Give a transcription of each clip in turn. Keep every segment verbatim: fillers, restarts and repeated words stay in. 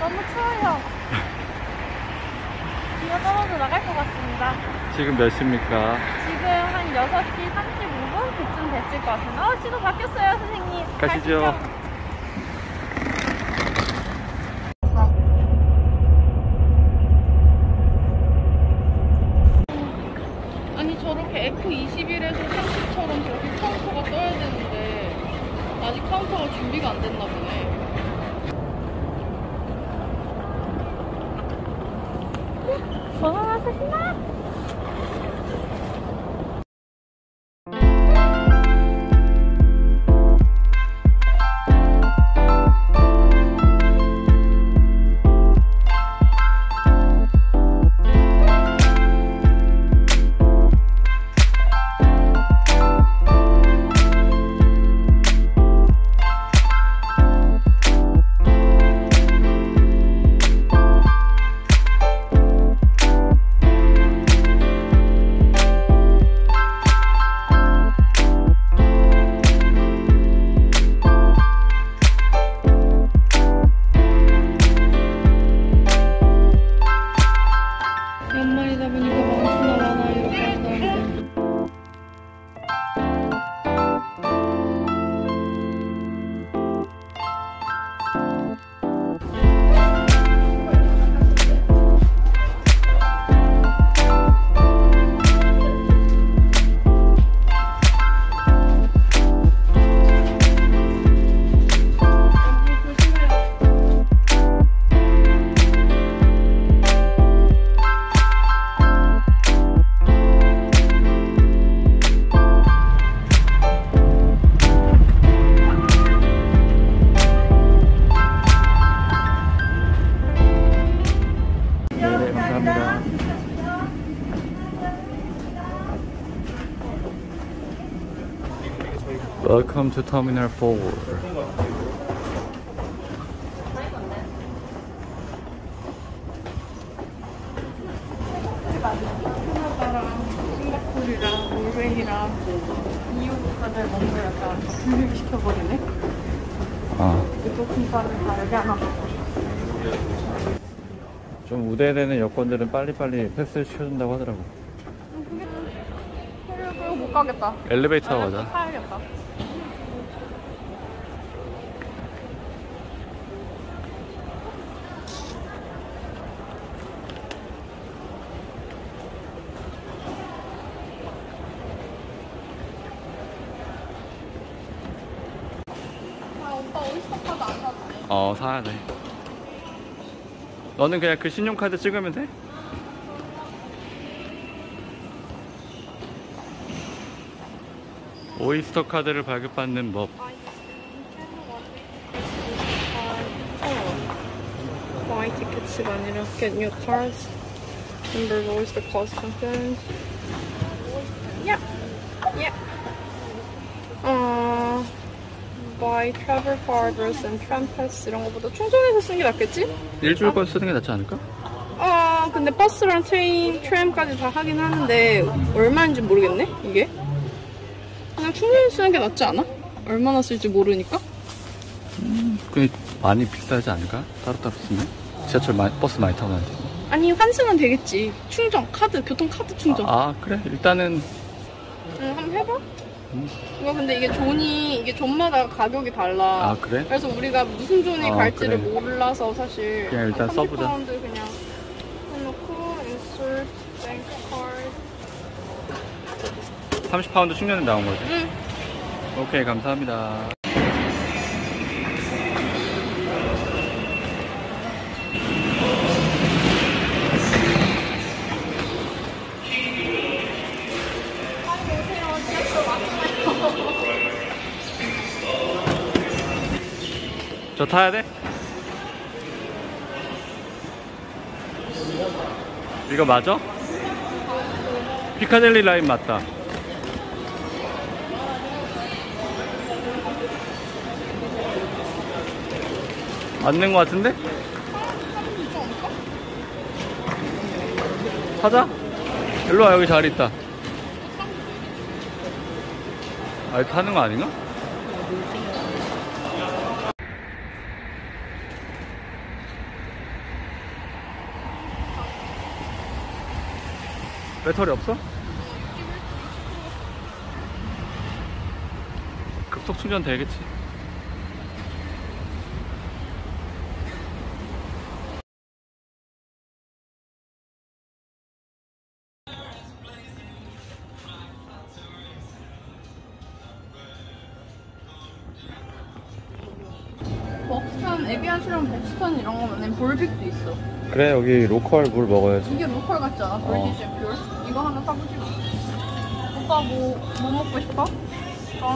너무 추워요. 비가 떨어져 나갈 것 같습니다. 지금 몇 시입니까? 지금 한 여섯 시 삼십오 분 그쯤 됐을 것 같은데. 어, 시도 바뀌었어요, 선생님. 가시죠. 가시죠. 아니, 저렇게 에프 이십일에서 삼십처럼 저렇게 카운터가 떠야 되는데 아직 카운터가 준비가 안 됐나 보네. 번호가 쓰시나? 연말이다 보니까 많구나 많아 이렇게 한다는데. Welcome to Terminal four. 캐나다랑 싱가포르랑 노르웨이랑 이유 국가들 먼저 약간 분리시켜버리네? 아, 교통편을 다르게 하나 보고. 좀 우대되는 여권들은 빨리빨리 패스 시켜준다고 하더라고. 그게 그리고 못 가겠다. 엘리베이터 타고 가자. 타야겠다. 아, 오빠 오이스터 카드 안 사도 돼? 어, 사야 돼. 너는 그냥 그 신용카드 찍으면 돼? 오이스터 카드를 발급받는 법. buy tickets가 아니라 get new cards. Remember lowers the cost confidence. Yeah. Yeah. 어, buy travel card versus tram pass 이런 거보다 충전해서 쓰는 게 낫겠지? 일주일 건 쓰는 게 낫지 않을까? 아, 근데 버스랑 트레인, 트램까지 다 하긴 하는데 얼마인지 모르겠네, 이게? 그냥 충전해서 쓰는 게 낫지 않아? 얼마나 쓸지 모르니까? 음, 꽤 많이 비싸지 않을까? 따로따로 쓰면? 지하철 많이, 버스 많이 타고 다니지. 아니, 환승은 되겠지. 충전, 카드, 교통카드 충전. 아, 아, 그래? 일단은. 응, 한번 해봐. 음. 이거 근데 이게 존이, 이게 존마다 가격이 달라. 아, 그래? 그래서 우리가 무슨 존이 아, 갈지를 그래. 몰라서 사실. 그냥 일단 써보자. 삼십 파운드 그냥 해놓고, insert, bank card. 삼십 파운드 충전이 나온 거지? 응. 오케이, 감사합니다. 저 타야 돼? 이거 맞아? 피카델리 라인 맞다. 맞는 거 같은데? 타자? 일로와, 여기 자리 있다. 아, 타는 거 아닌가? 배터리 없어? 급속 충전 되겠지. 벅스턴, 에비안스랑 벅스턴 이런 거 아니면 볼빅도 있어. 그래, 여기 로컬 물 먹어야지. 이게 로컬 같잖아. 브리티시 어. 퓨어. 이거 하나 사보지 마. 오빠 뭐, 뭐 먹고 싶어? 어.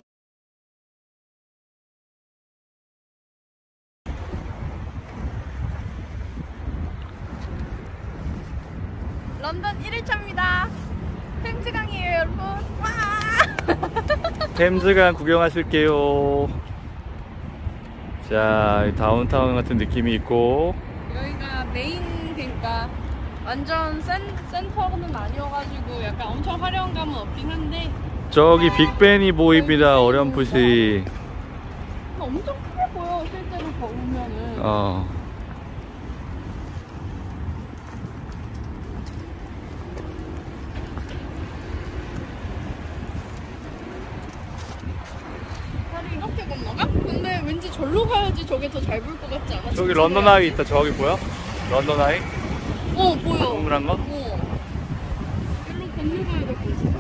런던 일 일차입니다. 템즈강이에요, 여러분. 와! 템즈강 구경하실게요. 자, 다운타운 같은 느낌이 있고. 여기가 메인, 그러니까 완전 센, 센터는 아니어가지고 약간 엄청 화려한 감은 없긴 한데. 저기 빅벤이 보입니다. 어렴풋이. 엄청 크게 보여, 실제로 보면은. 어. 다리 이렇게 건너가? 근데 왠지 절로 가야지 저게 더 잘 보일 것 같지 않아? 저기 런던 아이 있다. 저기 보여? 런던 아이? 어, 보여. 동그란 거? 어. 일로 건너가야 될 것 같아.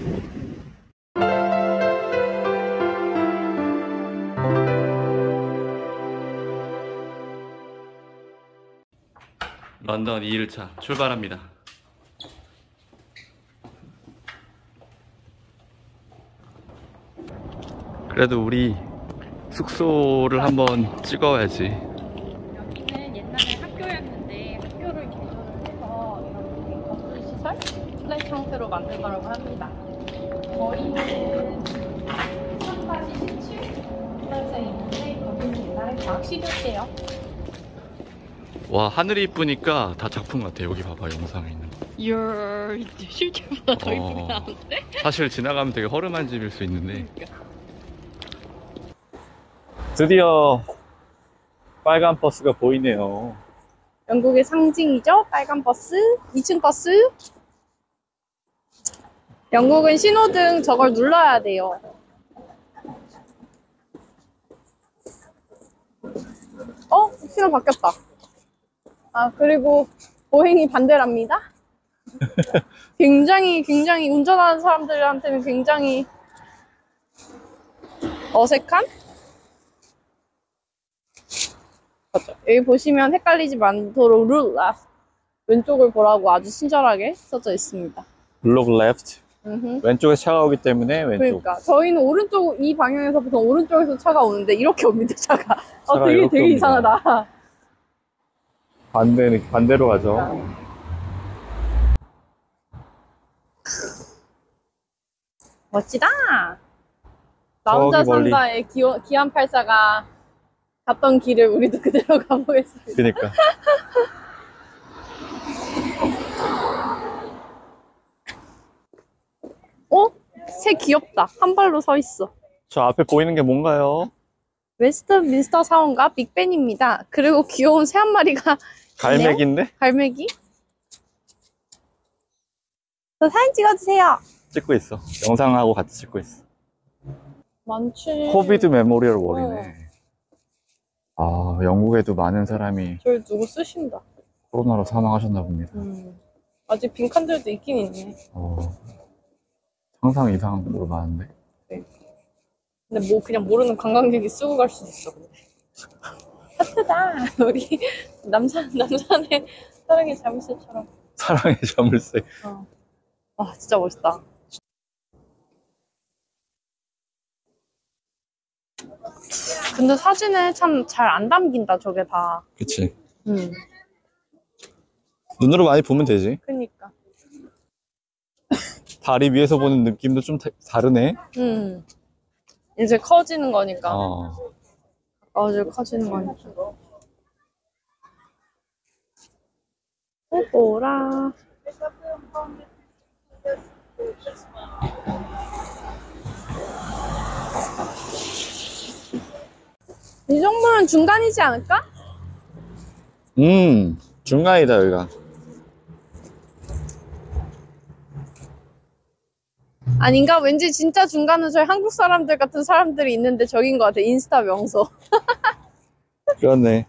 런던 이 일차 출발합니다. 그래도 우리 숙소를 한번 찍어야지. 여기는 옛날에 학교였는데 학교를 개조를 해서 이렇게 건설 시설, 플랫 형태로 만든 거라고 합니다. 저희는 천팔십칠 학생이 있는데 거기는 옛날에 과학실이었대요. 와, 하늘이 이쁘니까 다 작품 같아. 여기 봐봐, 영상에 있는 거. 이야, 실제보다 더 어. 이쁘게 나오는데? 사실 지나가면 되게 허름한 집일 수 있는데. 그러니까. 드디어 빨간 버스가 보이네요. 영국의 상징이죠? 빨간 버스, 이 층 버스. 영국은 신호등 저걸 눌러야 돼요. 어? 신호 바뀌었다. 아, 그리고 보행이 반대랍니다. 굉장히 굉장히 운전하는 사람들한테는 굉장히 어색한? 맞죠. 여기 보시면 헷갈리지 않도록 룰라 왼쪽을 보라고 아주 친절하게 써져 있습니다. Look left. 음흠. 왼쪽에 차가 오기 때문에 왼쪽. 그러니까 저희는 오른쪽 이 방향에서 보통 오른쪽에서 차가 오는데 이렇게 옵니다. 차가. 어, 차가 되게 이렇게 되게 옵니다. 이상하다. 반대 반대로 가죠. 멋지다. 나 혼자 저기 멀리. 산다의 기원, 기안팔사가 갔던 길을 우리도 그대로 가보겠습니다. 그러니까. 어? 새 귀엽다. 한 발로 서 있어. 저 앞에 보이는 게 뭔가요? 웨스트민스터 사원과 빅벤입니다. 그리고 귀여운 새 한 마리가 있네요? 갈매기인데? 갈매기? 저 사진 찍어주세요. 찍고 있어. 영상하고 같이 찍고 있어. 많지. 코비드 메모리얼 월이네. 아, 영국에도 많은 사람이 저를 누구 쓰신다. 코로나로 사망하셨나 봅니다. 음. 아직 빈칸들도 있긴 있네. 어, 상상 이상으로 많은데. 네. 근데 뭐 그냥 모르는 관광객이 쓰고 갈 수도 있어. 근데. 하트다. 우리 남산 남산의 사랑의 자물쇠처럼. 사랑의 자물쇠. 어. 와 진짜 멋있다. 근데 사진에 참 잘 안 담긴다 저게 다. 그치. 음. 눈으로 많이 보면 되지. 그니까. 다리 위에서 보는 느낌도 좀 다, 다르네. 음. 이제 커지는 거니까. 어. 어제 커지는 거니까. 오보라. 이 정도면 중간이지 않을까? 음, 중간이다, 여기가. 아닌가? 왠지 진짜 중간에 저희 한국 사람들 같은 사람들이 있는데 저긴 것 같아. 인스타 명소. 그렇네.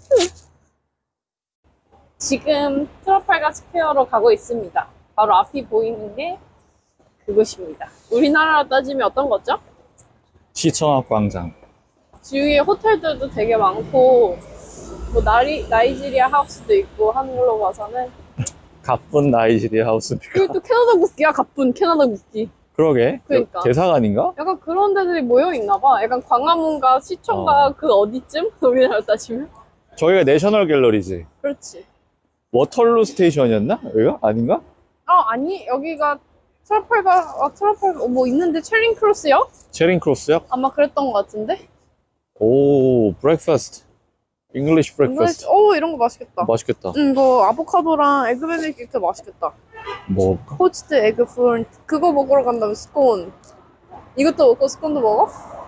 지금 트라팔가 스퀘어로 가고 있습니다. 바로 앞이 보이는 게 그곳입니다. 우리나라로 따지면 어떤 거죠? 시청학 광장. 주위에 호텔들도 되게 많고 뭐 나리, 나이지리아 하우스도 있고 하는 걸로 봐서는 가쁜 나이지리아 하우스입니까? 그리고 또 캐나다 국기야. 가쁜 캐나다 국기. 그러게. 그러니까. 대사관인가? 약간 그런 데들이 모여 있나 봐. 약간 광화문과 시청가 어. 그 어디쯤? 우리나라 따지면? 저희가 내셔널 갤러리지. 그렇지. 워털루 스테이션이었나? 여기가? 아닌가? 어 아니 여기가 트라팔가 아, 트라팔가 뭐 있는데 체링 크로스역? 체링 크로스역? 아마 그랬던 것 같은데? 오, 브렉퍼스트. 잉글리시 브렉퍼스트. 오 이런 거 맛있겠다. 맛있겠다. 응, 이거 아보카도랑 에그 베네딕트 맛있겠다. 먹을까? 포치드 에그 푸른 그거 먹으러 간다면 스콘. 이것도 먹고 스콘도 먹어?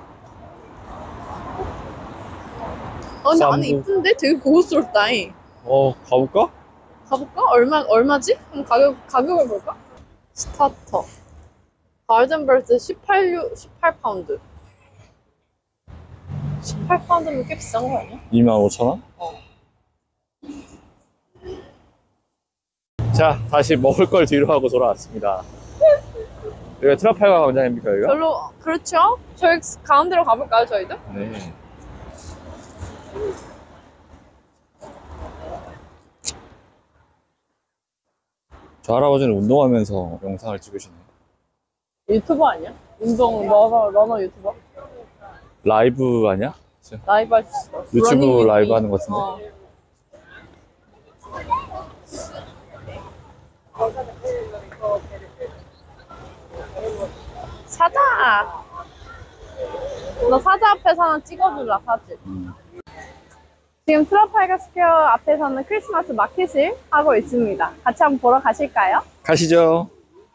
아 근데 안에 쌈도. 이쁜데? 되게 고급스럽다잉. 어, 가볼까? 가볼까? 얼마, 얼마지? 그럼 가격, 가격을 볼까? 스타터. 가든버드 십팔, 십팔 파운드. 십팔 파운드면 꽤 비싼 거 아니야? 이만 오천 원? 어. 자, 다시 먹을 걸 뒤로 하고 돌아왔습니다. 여기가 트라팔가 광장입니까, 여기가? 별로, 그렇죠? 저희 가운데로 가볼까요, 저희도? 네. 저 할아버지는 운동하면서 영상을 찍으시네. 유튜버 아니야? 운동, 러너, 러너 유튜버? 라이브 아니야? 라이브 할 수 있어. 유튜브 러닝 라이브 뮤비. 하는 것 같은데? 어. 사자! 너 사자 앞에서 하나 찍어주라, 사진. 음. 지금 트라팔가 스퀘어 앞에서는 크리스마스 마켓을 하고 있습니다. 같이 한번 보러 가실까요? 가시죠.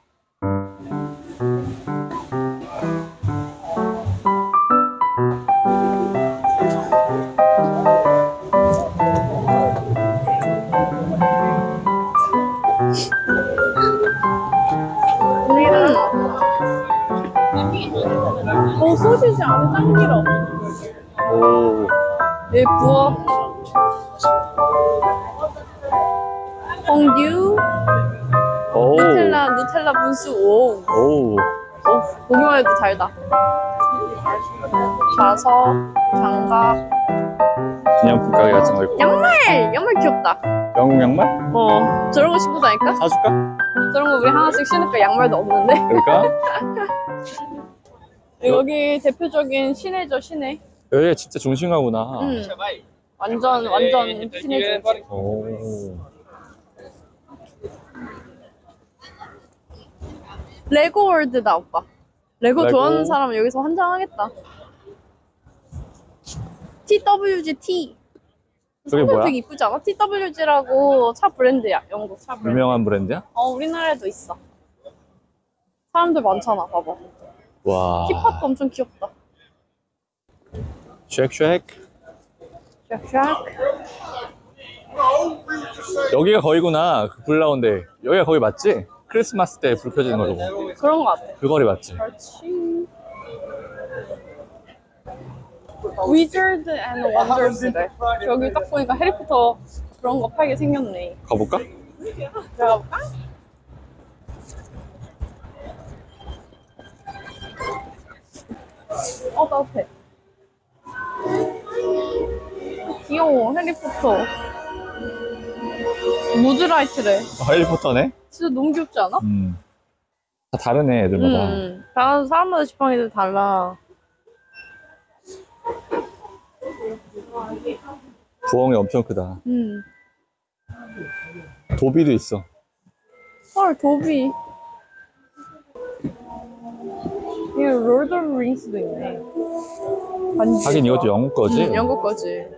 음. 오, 소시지 안에 짱 길어. 오, 여기 부어. 홍듀, 오, 누텔라, 누텔라 분수. 오, 오. 오, 보기만 해도 달다. 좌석, 장갑, 기념품 가게 같은 거 있고. 양말! 양말 귀엽다. 영국 양말? 어, 저런 거 신고 다닐까? 사줄까? 저런 거 우리 하나씩 신을까? 양말도 없는데. 그럴까? 여기 대표적인 시내죠, 시내. 여기가 진짜 중심가구나. 응. 완전, 완전 시내 중심. 오. 레고 월드다, 오빠. 레고, 레고. 좋아하는 사람은 여기서 환장하겠다. 티더블유지-T. 저게 뭐야? 되게 이쁘지 않아? 티더블유지라고 차 브랜드야. 영국 차 브랜드. 유명한 브랜드야? 어, 우리나라에도 있어. 사람들 많잖아, 봐봐. 와. 힙합도 엄청 귀엽다. 쉑쉑. 샥샥. 여기가 거기구나. 그 불 나온데. 여기가 거기 맞지? 크리스마스 때 불 켜지는 거 저거. 그런 거 같아. 그 거리 맞지? 그렇지. 위저드 앤 원더스래. 여기 딱 보니까 해리포터 그런 거 팔게 생겼네. 가볼까? 들어가 볼까? 어, 따뜻해. 귀여워, 해리포터. 무드라이트래. 아, 해리포터네? 진짜 너무 귀엽지 않아? 음. 다 다르네, 애들마다. 음, 다 사람마다 지팡이들 달라. 부엉이 엄청 크다. 음. 도비도 있어. 헐, 도비. 이게 롤드 오브 링스도 있네. 반지. 하긴 이것도 영국 거지? 응, 영국 거지.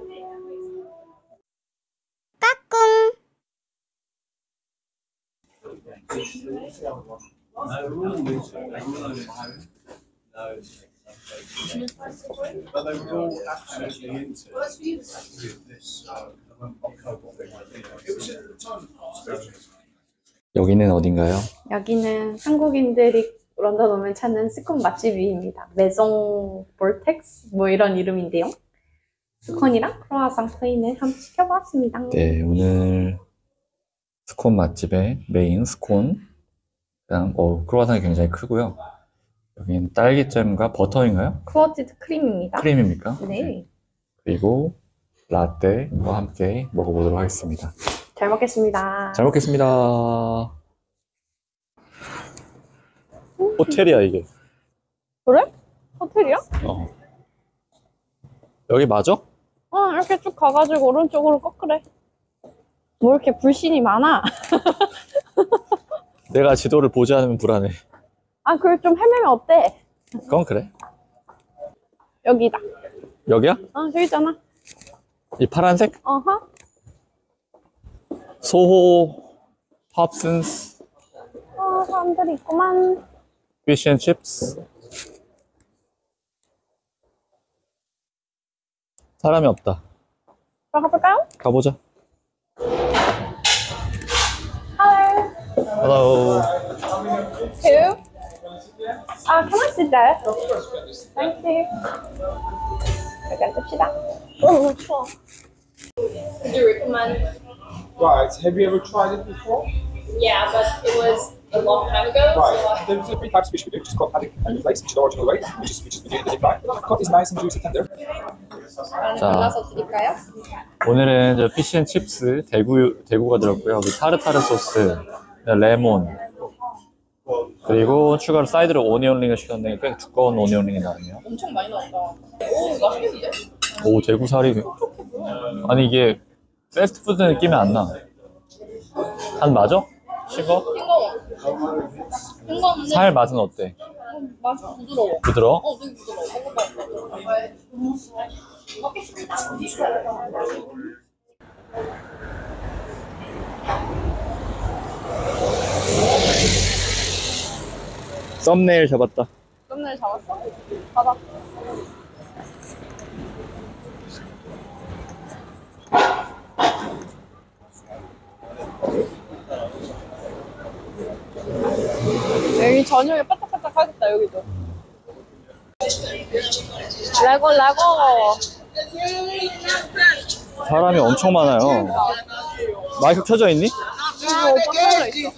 But they were all absolutely into this. Uh, it was at the time. 여기는 어딘가요? 여기는 한국인들이 런던 오면 찾는 스콘 맛집입니다. 메종 볼텍스 뭐 이런 이름인데요. 스콘이랑 크로아상 플레인을 한번 시켜봤습니다. 네, 오늘 스콘 맛집의 메인 스콘. 그다음 어, 크로와상이 굉장히 크고요. 여기는 딸기잼과 버터인가요? 쿠어티드 크림입니다. 크림입니까? 네. 그리고 라떼와 함께 먹어보도록 하겠습니다. 잘 먹겠습니다. 잘 먹겠습니다. 호텔이야 이게. 그래? 호텔이야? 어. 여기 맞아? 어, 이렇게 쭉 가가지고 오른쪽으로 꺾으래. 뭐 이렇게 불신이 많아? 내가 지도를 보지 않으면 불안해. 아, 그걸 좀 헤매면 어때? 그건 그래. 여기다. 여기야? 어, 저기 있잖아. 이 파란색? 어허. 소호, 팝슨스, 어, 사람들이 있구만. 피쉬앤칩스. 사람이 없다. 들어가볼까요? 가보자. Hello. Hello. Two. 아, can I sit there? Thank you. 여기 앉읍시다. 오, 추워. Would you recommend? Right, have you ever tried it before? Yeah, but it was a long time ago. Right, So I... there's three types of fish we do, which is called haddock and flakes, which is the original way, which is, which is the deep fry. Cod is nice and juicy tender. 자, 골라서 드릴까요? 오늘은 저 피쉬앤칩스 대구, 대구가 들었고요. 여기 타르타르 소스, 레몬, 그리고 추가로 사이드로 오니언링을 시켰는데 꽤 두꺼운 오니언링이 나왔네요. 엄청 많이 나왔다. 오, 맛있겠는데? 오, 대구살이. 아니, 이게 패스트푸드 느낌이 안 나. 한 맞아? 싱거? 싱거워. 싱거운데 살 맛은 어때? 맛이 부드러워. 부드러워? 어, 되게 부드러워. 먹어봐. 먹겠습니다. 썸네일 잡았다. 썸네일 잡았어? 받아. 여기 저녁에 바짝바짝 하겠다, 여기도. 라고, 라고. 사람이 엄청 많아요. 마이크 켜져 있니? 이거 오빠 켜져 있어.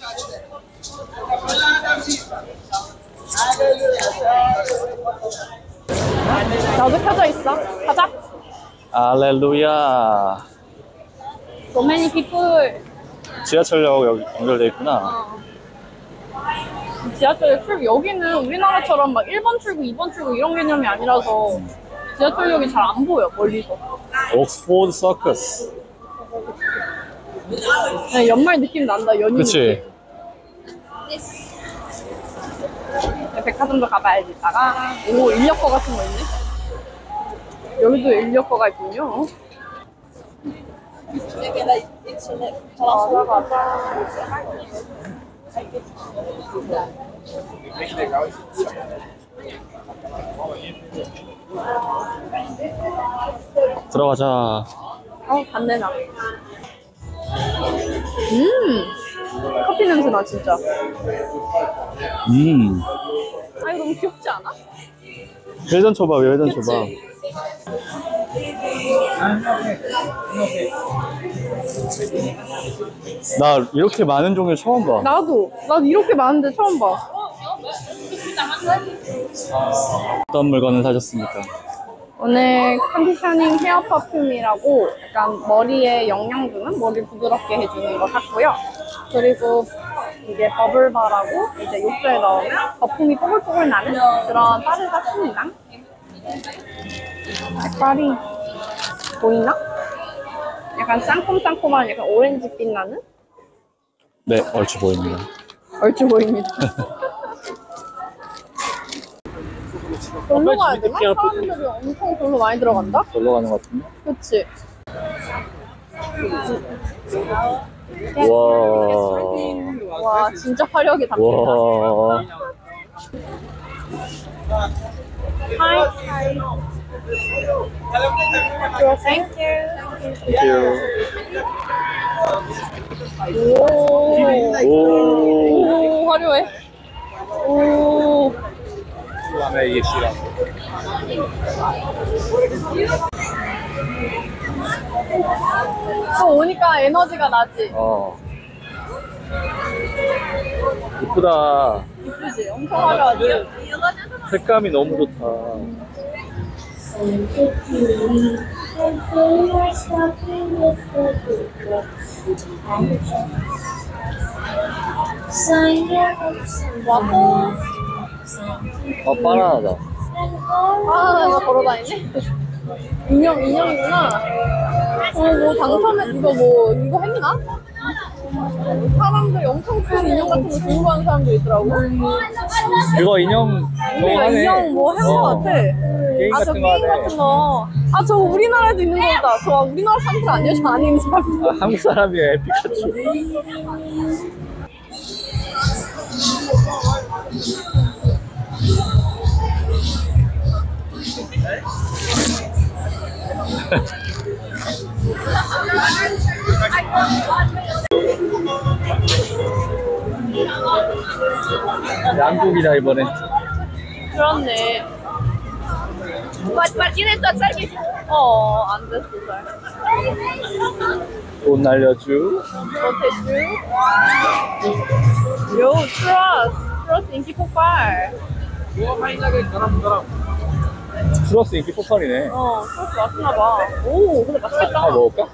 나도 켜져 있어. 가자. 알렐루야. So many people. 지하철역 여기 연결돼 있구나. 어. 지하철 출구, 여기는 우리나라처럼 막 일 번 출구, 이 번 출구 이런 개념이 아니라서 지하철역이 잘 안 보여, 멀리서. 옥스포드 서커스. 네, 연말 느낌 난다, 연휴 그치? 느낌. 네, 백화점도 가봐야지, 이따가. 오, 인력거 같은 거 있네. 여기도 인력거가 있군요. 어, 가자. 들어가자. 어, 반대 나. 음, 커피 냄새 나, 진짜. 음. 아, 이거 너무 귀엽지 않아? 회전 초밥, 회전 초밥. 나 이렇게 많은 종류 처음 봐. 나도. 나도 이렇게 많은데 처음 봐. 어떤 물건을 사셨습니까? 오늘 컨디셔닝 헤어 퍼퓸이라고 약간 머리에 영양 주는, 머리 부드럽게 해주는 거 샀고요. 그리고 이게 버블바라고 이제 욕조에 넣으면 거품이 뽀글뽀글 나는 그런 바를 샀습니다. 색깔이 보이나? 약간 쌍콤쌍콤한 약간 오렌지빛 나는? 네, 얼추 보입니다. 얼추 보입니다. 절로 가야 되나? 사람들이 엄청 절로 많이 들어간다? 놀러 가는 것 같은데? 그치? 와. 와, 진짜 화력이 담긴다. 와. Hi. Hi. Sure, thank you. 땡큐. 오, 오. 오, 화려해. 오. 그다음에 이게 시라. 또 오니까 에너지가 나지. 어. 이쁘다. 이쁘지? 엄청 화려하지? 색감이 너무 좋다. 와포. 어, 바나나다. 바나나가 걸어다니네? 인형, 인형이구나. 어, 뭐 당첨에, 이거 뭐, 이거 했나? 사람들이 엄청 큰 인형 같은 거 들고 가는 사람도 있더라고. 그거 인형 저거 우리가 하네. 인형 뭐 한 거 어. 같아. 게임 아, 저 같은 거 게임 하네. 같은 거. 아, 저 우리나라에도 있는 거다. 저 우리나라 사람들 아니야? 저 안에 있는 사람들. 아, 한국 사람이야, 피카츄. 양국이다 이번엔. 그렇네. 어, 안 됐어, 잘. 돈 날려주. 못해주. 요, 트러스. 트러스 인기 폭발. 플러스 인기 폭발이네. 어, 트러스 맛있나봐. 오, 근데 맛있겠다. 다 먹을까?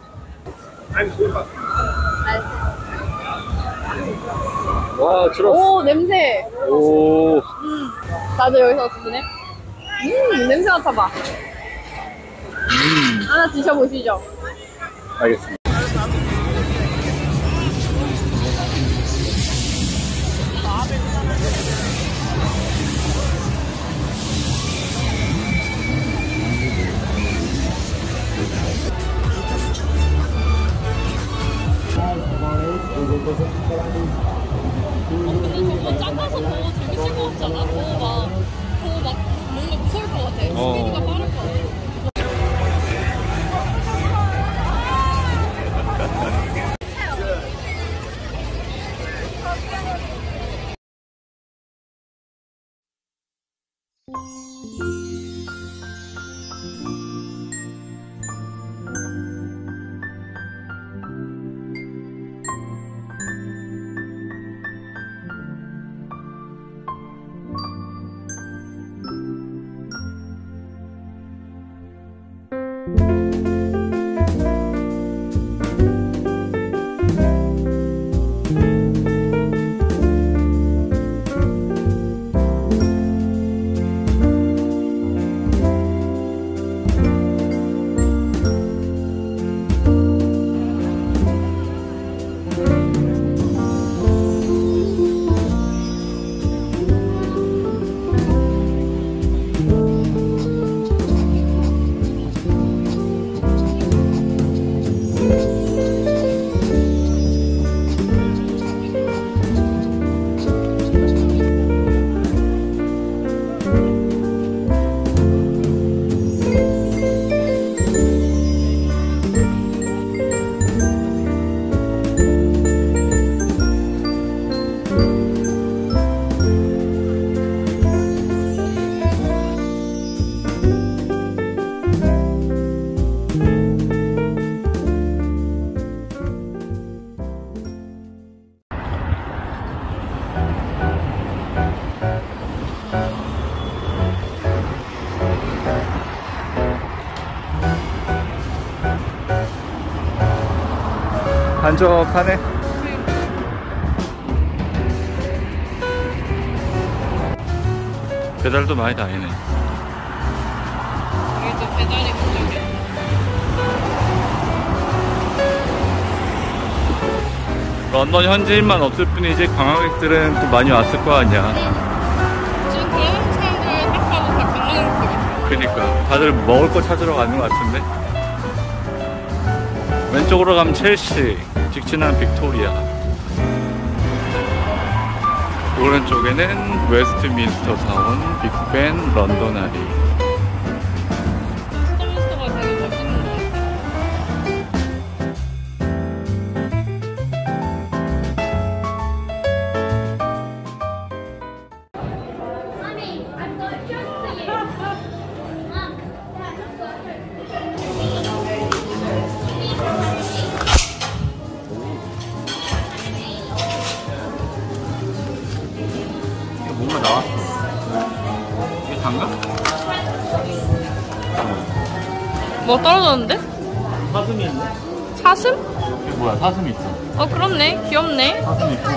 와, 추러스. 오, 냄새. 오. 음, 나도 여기서 드시네. 음, 냄새 맡아봐. 음. 하나 드셔보시죠. 알겠습니다. 근데 저거 작아서 더 재밌을 것 같잖아. 더 막, 더 막 뭔가 무서울 것 같아. 스피드가 빠를 것 같아. 한적하네. 배달도 많이 다니네. 이게 또 배달이 문제네. 런던 현지인만 없을 뿐이지 관광객들은 또 많이 왔을 거 아니야. 지금 대한민국 사람들 딱 봐도 다 관광객들 같아. 그니까 다들 먹을 거 찾으러 가는 것 같은데. 왼쪽으로 가면 첼시, 직진한 빅토리아. 오른쪽에는 웨스트민스터 사원, 빅벤, 런던 아리. 스타벅스가 되게 멋있는 것 같아. 뭐 떨어졌는데? 사슴이 있네? 사슴? 이게 뭐야, 사슴이 있어. 어, 그렇네. 귀엽네. 사슴 있고.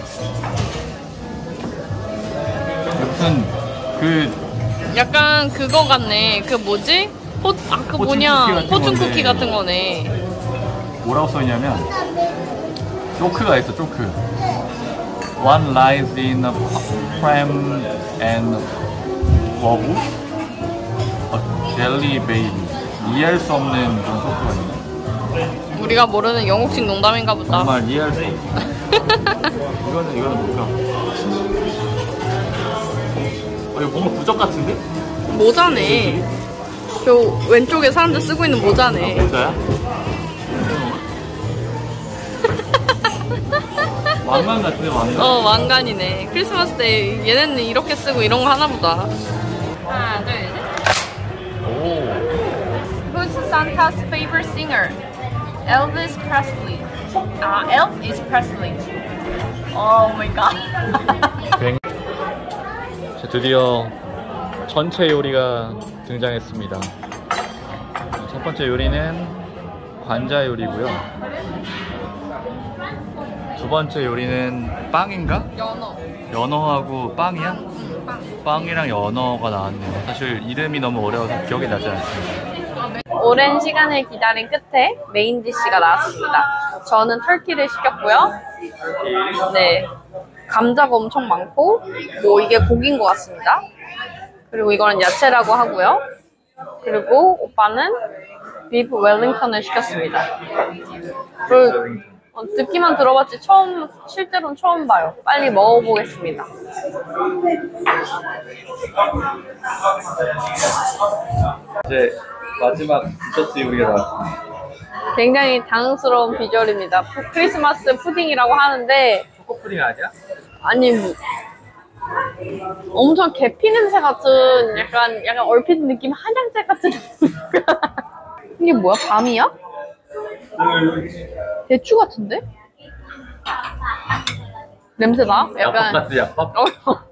무슨, 그, 약간 그거 같네. 그 뭐지? 포, 아, 그 포춘 뭐냐. 쿠키 같은 포춘 건데. 쿠키 같은 거네. 뭐라고 써있냐면, 조크가 있어, 조크. One lies in a pram and bubble, a jelly baby. 이해할 수 없는 그런 조크가 있네. 우리가 모르는 영국식 농담인가 보다. 정말 이해할 수 없어. 이거는, 이거는 뭘까? 어, 이거 뭔가 부적 같은데? 모자네. 저 왼쪽에 사람들 쓰고 있는 모자네. 모자야? 왕관 같은데, 왕관? 어, 왕관이네. 크리스마스 때 얘네는 이렇게 쓰고 이런 거 하나 보다. 하나, 둘, 셋. 오. Who's Santa's favorite singer? Elvis Presley. 아, Elf is Presley. Oh my god. 굉- 자, 드디어 전체 요리가 등장했습니다. 첫 번째 요리는 관자 요리고요. 두 번째 요리는 빵인가? 연어. 연어하고 빵이야? 응, 빵. 빵이랑 연어가 나왔네요. 사실 이름이 너무 어려워서 기억이 나지 않습니다. 오랜 시간을 기다린 끝에 메인 디쉬가 나왔습니다. 저는 터키를 시켰고요. 네, 감자가 엄청 많고, 뭐 이게 고기인 것 같습니다. 그리고 이거는 야채라고 하고요. 그리고 오빠는 비프 웰링턴을 시켰습니다. 그 어, 듣기만 들어봤지 처음 실제로는 처음 봐요. 빨리 먹어보겠습니다. 이제 마지막 디저트 요리가 나왔습니다. 굉장히 당황스러운 비주얼입니다. 푸- 크리스마스 푸딩이라고 하는데 초코 푸딩 아니야? 아니 뭐, 엄청 계피 냄새 같은 약간 약간 얼핏 느낌 한약재 같은 이게 뭐야? 밤이야? 대추 같은데? 냄새나? 약밥 약간 같은 약밥? 어.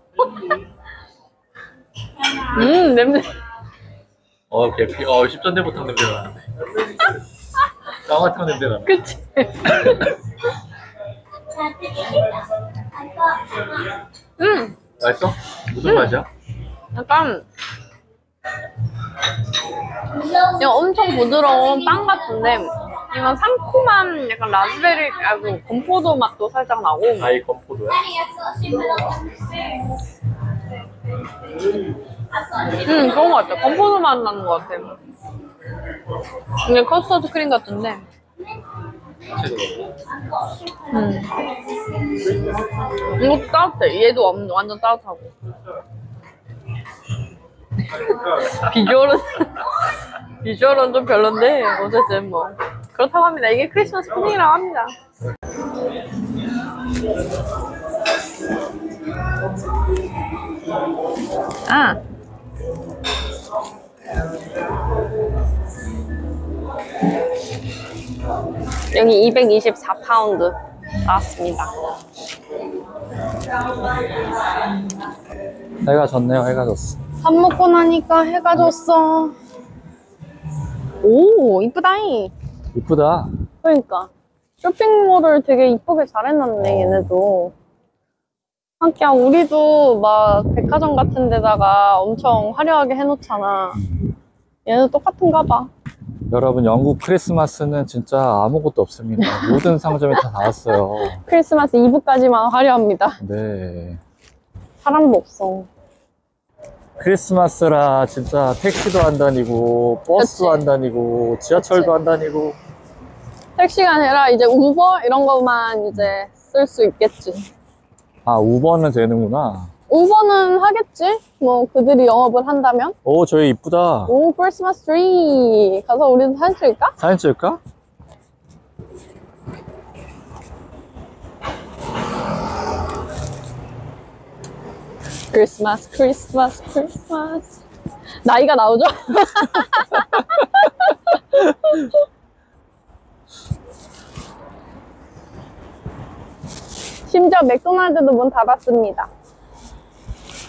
음 냄새 어, 계피. 어, 십전대보탕 냄새가 나는데. 쌍화탕 냄새가 나. 그치? 음 맛있어? 무슨 음. 맛이야? 약간 그냥 엄청 부드러운 빵 같은데 이건 상콤한 약간 라즈베리 아주 건포도 맛도 살짝 나고 아이 건포도야? 음 그런 것 같아. 건포도 맛 나는 것 같아. 이게 커스터드 크림 같은데 음 이거 따뜻해. 얘도 완- 완전 따뜻하고 비주얼은 비주얼은 좀 별론데 어쨌든 뭐 그렇다고 합니다. 이게 크리스마스 푸딩이라고 합니다. 아 여기 이백이십사 파운드 나왔습니다. 해가 졌네요. 해가 졌어. 밥 먹고 나니까 해가 졌어. 오 이쁘다잉. 이쁘다. 그러니까 쇼핑몰을 되게 이쁘게 잘 해놨네 얘네도. 하기야 우리도 막 백화점 같은 데다가 엄청 화려하게 해놓잖아. 얘네도 똑같은가 봐. 여러분, 영국 크리스마스는 진짜 아무것도 없습니다. 모든 상점이 다 나왔어요. 크리스마스 이브까지만 화려합니다. 네. 사람도 없어. 크리스마스라 진짜 택시도 안 다니고 버스도 그치. 안 다니고 지하철도 그치. 안 다니고. 택시가 아니라 이제 우버 이런 것만 이제 쓸 수 있겠지. 아, 우버는 되는구나. 우버는 하겠지? 뭐 그들이 영업을 한다면? 오, 저기 이쁘다. 오 크리스마스 트리 가서 우리도 사진 찍을까? 사진 찍을까? 크리스마스 크리스마스 크리스마스 나이가 나오죠? 심지어 맥도날드도 문 닫았습니다.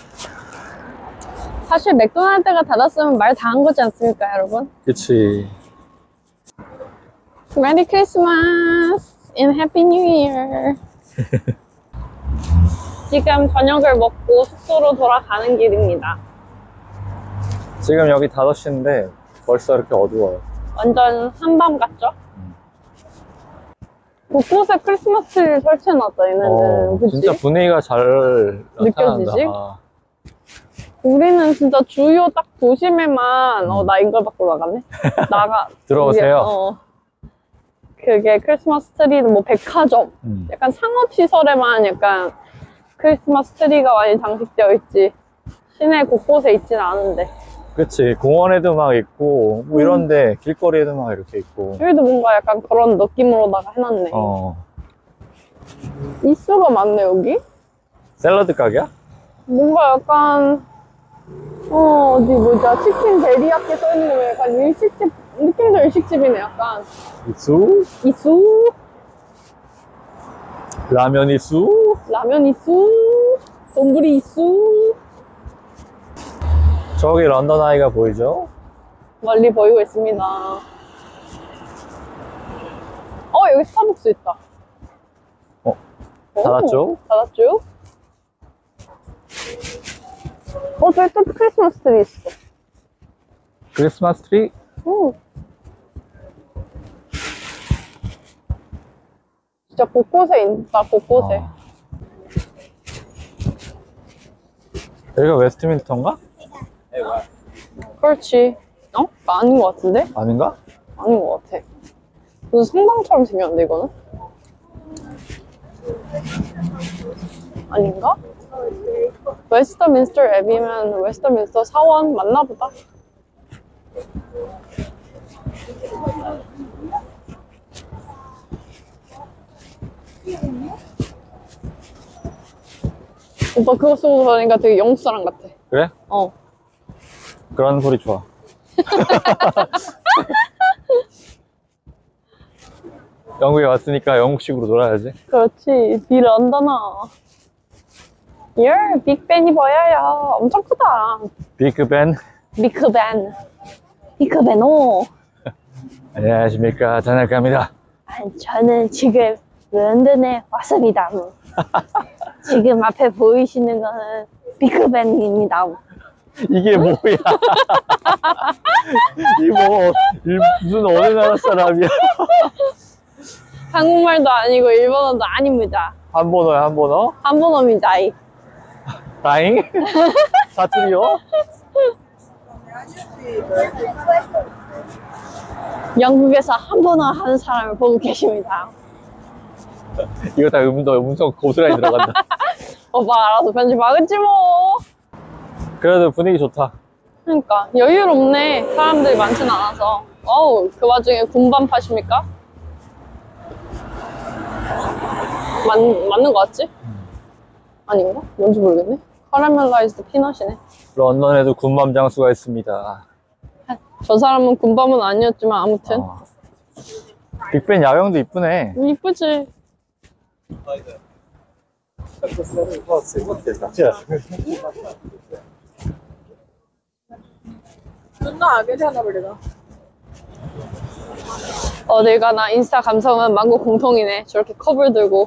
사실 맥도날드가 닫았으면 말 다 한 거지 않습니까 여러분? 그치. 메리 크리스마스 and 해피 뉴 이어. 지금 저녁을 먹고 숙소로 돌아가는 길입니다. 지금 여기 다섯 시인데 벌써 이렇게 어두워요. 완전 한밤 같죠? 음. 곳곳에 크리스마스 트리를 설치해놨다 얘네는. 어, 그치? 진짜 분위기가 잘 나타난다. 느껴지지? 아, 우리는 진짜 주요 딱 도심에만 음. 어 나 이걸 받고 나갔네. 나가 들어오세요. 이게, 어. 그게 크리스마스 트리는 뭐 백화점, 음. 약간 상업 시설에만 약간 크리스마스 트리가 많이 장식되어 있지. 시내 곳곳에 있진 않은데. 그치. 공원에도 막 있고 뭐 음. 이런데 길거리에도 막 이렇게 있고. 여기도 뭔가 약간 그런 느낌으로다가 해놨네. 어. 이수가 많네 여기. 샐러드 가게야? 뭔가 약간 어 어디 보자 치킨 데리야끼 써있는 거 보면 약간 일식집 느낌도 일식집이네 약간. 이수? 이수 라면 이수? 라면 이수 돈부리 이수 저기 런던 아이가 보이죠? 멀리 보이고 있습니다. 어 여기 스타벅스 있다. 어? 오, 닫았죠? 닫았죠? 어 저기 또 크리스마스 트리 있어. 크리스마스 트리? 오. 진짜 곳곳에 있다 곳곳에. 어. 여기가 웨스트민스터인가? 그렇지. 어? 아닌 것 같은데? 아닌가? 아닌 것 같아. 무슨 성당처럼 생겼는데 이거는? 아닌가? 웨스터민스터 앱이면 웨스터민스터 사원 맞나 보다. 오빠 그거 쓰고 다니니까 되게 영국 사람 같아. 그래? 어. 그런 소리 좋아. 영국에 왔으니까 영국식으로 놀아야지. 그렇지. 비 런던아. 열 빅벤이 보여요. 엄청 크다. 비그벤. 빅벤. 빅벤오. 안녕하십니까. 다나카입니다. 저는 지금 런던에 왔습니다. 지금 앞에 보이시는 거는 빅벤입니다. 이게 뭐야? 이 뭐, 일- 무슨 어느 나라 사람이야? 한국말도 아니고 일본어도 아닙니다. 한번어야, 한번어? 한번어입니다. 다잉? 사투리요? 영국에서 한번어 하는 사람을 보고 계십니다. 이거 다 음도, 음성 고스란히 들어간다. 오빠 알아서 편집하겠지 뭐. 그래도 분위기 좋다. 그러니까 여유롭네. 사람들이 많진 않아서. 어우 그 와중에 군밤 파십니까? 맞, 맞는 거 같지? 아닌가? 뭔지 모르겠네. 카라멜라이즈드 피넛이네. 런던에도 군밤 장수가 있습니다. 저 사람은 군밤은 아니었지만 아무튼 어. 빅벤 야경도 이쁘네. 이쁘지. 어딜 가나 인스타 감성은 망고 공통이네. 저렇게 컵을 들고.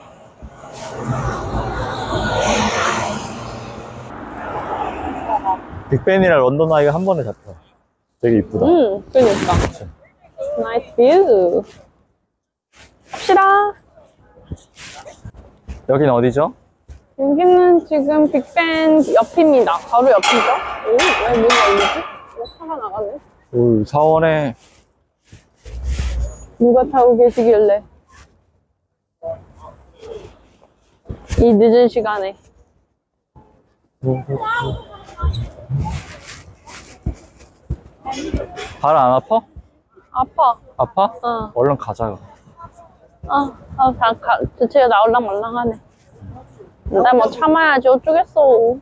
빅벤이랑 런던 아이가 한 번에 잡혀. 되게 이쁘다. 음, 그러니까. 나이스 뷰. 갑시다. 여긴 어디죠? 여기는 지금 빅벤 옆입니다. 바로 옆이죠? 오, 왜 문이 열리지? 왜 차가 나가네? 오, 사원에 누가 타고 계시길래? 이 늦은 시간에. 발 안 아파? 아파. 아파? 어. 얼른 가자. 아, 아, 다, 가, 대체 나올랑 말랑하네. 나 뭐 참아야지 어쩌겠어.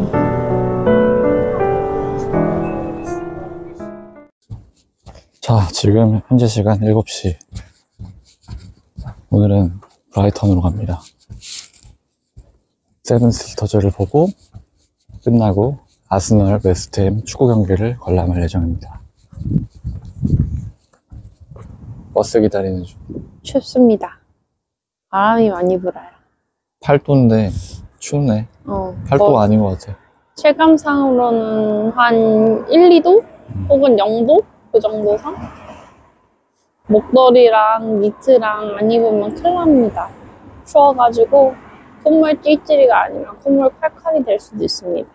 자, 지금 현재 시간 일곱 시. 오늘은 브라이턴으로 갑니다. 세븐시스터즈를 보고 끝나고 아스널 웨스트햄 축구 경기를 관람할 예정입니다. 버스 기다리는 중. 춥습니다. 바람이 많이 불어요. 팔 도인데 춥네. 어, 팔 도가 뭐, 아닌 것 같아. 체감상으로는 한 일, 이 도? 혹은 영 도? 그 정도 상? 목도리랑 니트랑 안 입으면 큰일 납니다. 추워가지고 콧물 찔찔이가 아니면 콧물 칼칼이 될 수도 있습니다.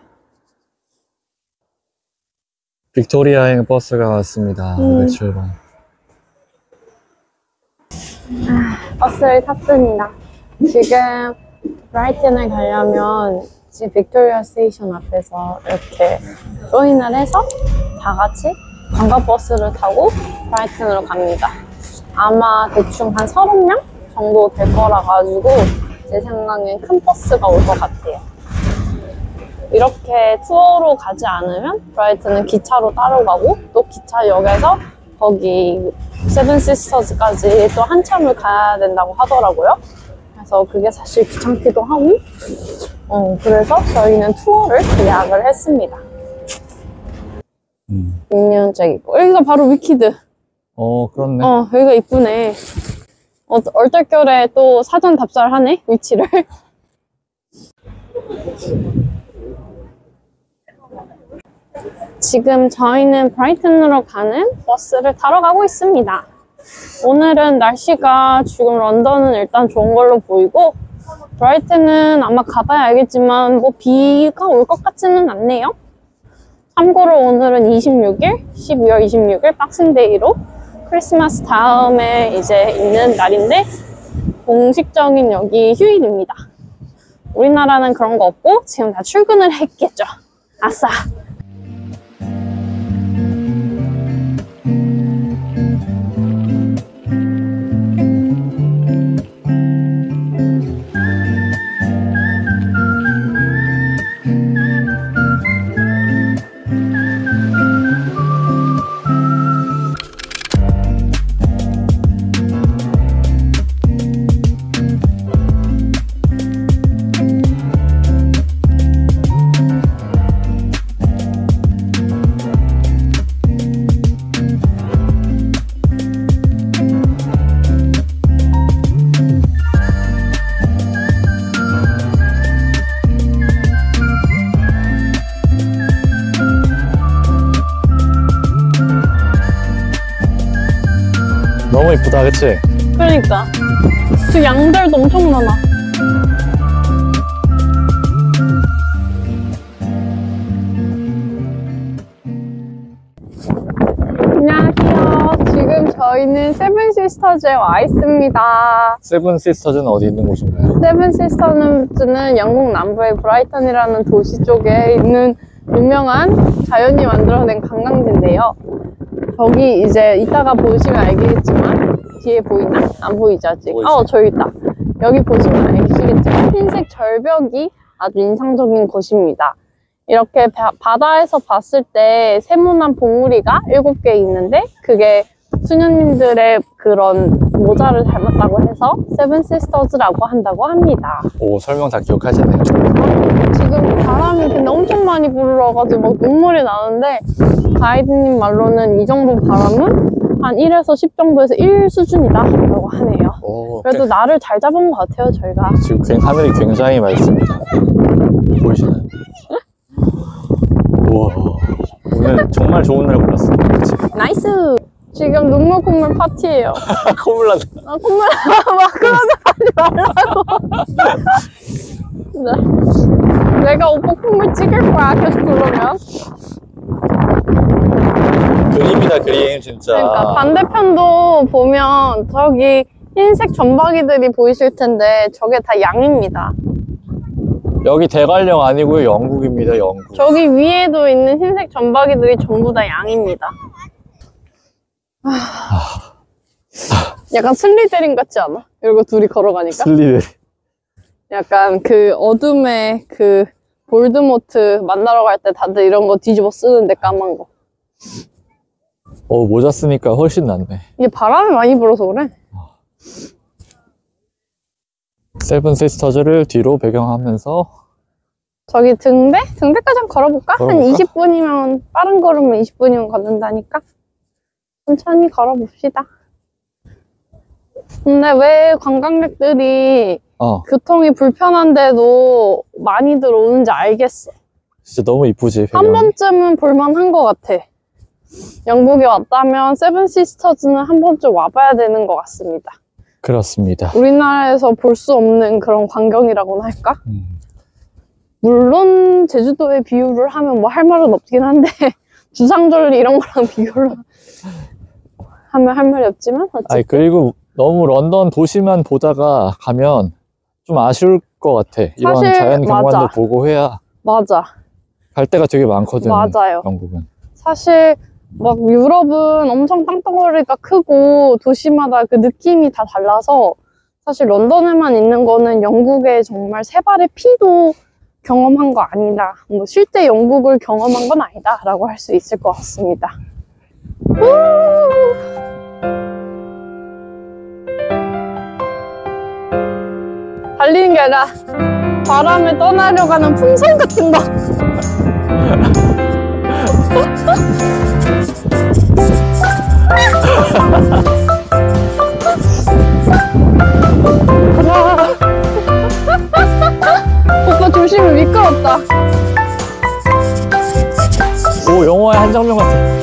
빅토리아행 버스가 왔습니다. 음. 오백칠 번. 버스를 탔습니다. 지금 브라이튼을 가려면 지금 빅토리아 스테이션 앞에서 이렇게 조인을 해서 다 같이 관광버스를 타고 브라이튼으로 갑니다. 아마 대충 한 서른 명 정도 될 거라 가지고 제 생각엔 큰 버스가 올 것 같아요. 이렇게 투어로 가지 않으면 브라이튼은 기차로 따로 가고 또 기차역에서 거기 세븐시스터즈까지 또 한참을 가야 된다고 하더라고요. 그래서 그게 사실 귀찮기도 하고 어, 그래서 저희는 투어를 예약을 했습니다. 음. 육년째이고 여기가 바로 위키드. 어, 그렇네. 어, 여기가 이쁘네. 어, 얼떨결에 또 사전 답사하네, 위치를. 지금 저희는 브라이튼으로 가는 버스를 타러 가고 있습니다. 오늘은 날씨가 지금 런던은 일단 좋은 걸로 보이고 브라이튼은 아마 가봐야 알겠지만 뭐 비가 올 것 같지는 않네요. 참고로 오늘은 이십육 일, 십이월 이십육 일 박싱데이로 크리스마스 다음에 이제 있는 날인데 공식적인 여기 휴일입니다. 우리나라는 그런 거 없고 지금 다 출근을 했겠죠. 아싸! 너무 이쁘다, 그치? 그러니까 저 양들도 엄청 많아. 안녕하세요. 지금 저희는 세븐시스터즈에 와 있습니다. 세븐시스터즈는 어디 있는 곳인가요? 세븐시스터즈는 영국 남부의 브라이턴이라는 도시 쪽에 있는 유명한 자연이 만들어낸 관광지인데요. 저기 이제 이따가 보시면 알겠지만 뒤에 보이나? 안 보이지 아직? 보이지? 어 저기 있다. 여기 보시면 알겠지만 흰색 절벽이 아주 인상적인 곳입니다. 이렇게 바, 바다에서 봤을 때 세모난 봉우리가 일곱 개 있는데 그게 수녀님들의 그런 모자를 닮았다고 해서 세븐시스터즈라고 한다고 합니다. 오, 설명 다 기억하시네요. 지금 바람이 근데 엄청 많이 불어가지고 막 눈물이 나는데 가이드님 말로는 이 정도 바람은 한 일에서 십 정도에서 일 수준이다 라고 하네요. 오, 그래도 날을 잘 잡은 것 같아요 저희가. 지금 굉- 하늘이 굉장히 맑습니다. 보이시나요? 우와, 오늘 정말 좋은 날 골랐어요. 그치? 나이스! 지금 눈물 콧물 파티예요. 콧물 난다. 아 콧물 막 그러지 하지 말라고. 네. 내가 오빠 콧물 찍을 거야 계속 그러면. 그림이다, 그림, 진짜. 그러니까 반대편도 보면 저기 흰색 점박이들이 보이실 텐데 저게 다 양입니다. 여기 대관령 아니고요, 영국입니다, 영국. 저기 위에도 있는 흰색 점박이들이 전부 다 양입니다. 하... 약간 슬리데린 같지 않아? 이러고 둘이 걸어가니까? 슬리데. 약간 그 어둠의 그 볼드모트 만나러 갈 때 다들 이런 거 뒤집어 쓰는데 까만 거. 어, 모자 쓰니까 훨씬 낫네. 이게 바람이 많이 불어서 그래. 세븐 시스터즈를 뒤로 배경하면서 저기 등대? 등대까지 한번 걸어볼까? 걸어볼까? 한 이십 분이면, 빠른 걸으면 이십 분이면 걷는다니까? 천천히 걸어봅시다. 근데 왜 관광객들이 어, 교통이 불편한데도 많이들 오는지 알겠어. 진짜 너무 이쁘지, 한 배경이. 번쯤은 볼만한 것 같아. 영국에 왔다면 세븐 시스터즈는 한 번쯤 와봐야 되는 것 같습니다. 그렇습니다. 우리나라에서 볼 수 없는 그런 광경이라고나 할까? 음. 물론 제주도에 비유를 하면 뭐 할 말은 없긴 한데 주상절리 이런 거랑 비교를 하면 할 말이 없지만 어쨌든 아니, 그리고 너무 런던 도시만 보다가 가면 좀 아쉬울 것 같아. 이런 사실 자연 경관도 맞아. 보고 해야 맞아. 갈 데가 되게 많거든. 맞아요. 영국은. 사실 막 유럽은 엄청 땅덩어리가 크고 도시마다 그 느낌이 다 달라서 사실 런던에만 있는 거는 영국의 정말 세 발의 피도 경험한 거 아니다. 뭐 쉴 때 영국을 경험한 건 아니다 라고 할 수 있을 것 같습니다. 달리는 게 아니라 바람에 떠나려가는 풍선 같은 거. 오빠 조심히 미끄럽다. 오, 영화의 한 장면 같아.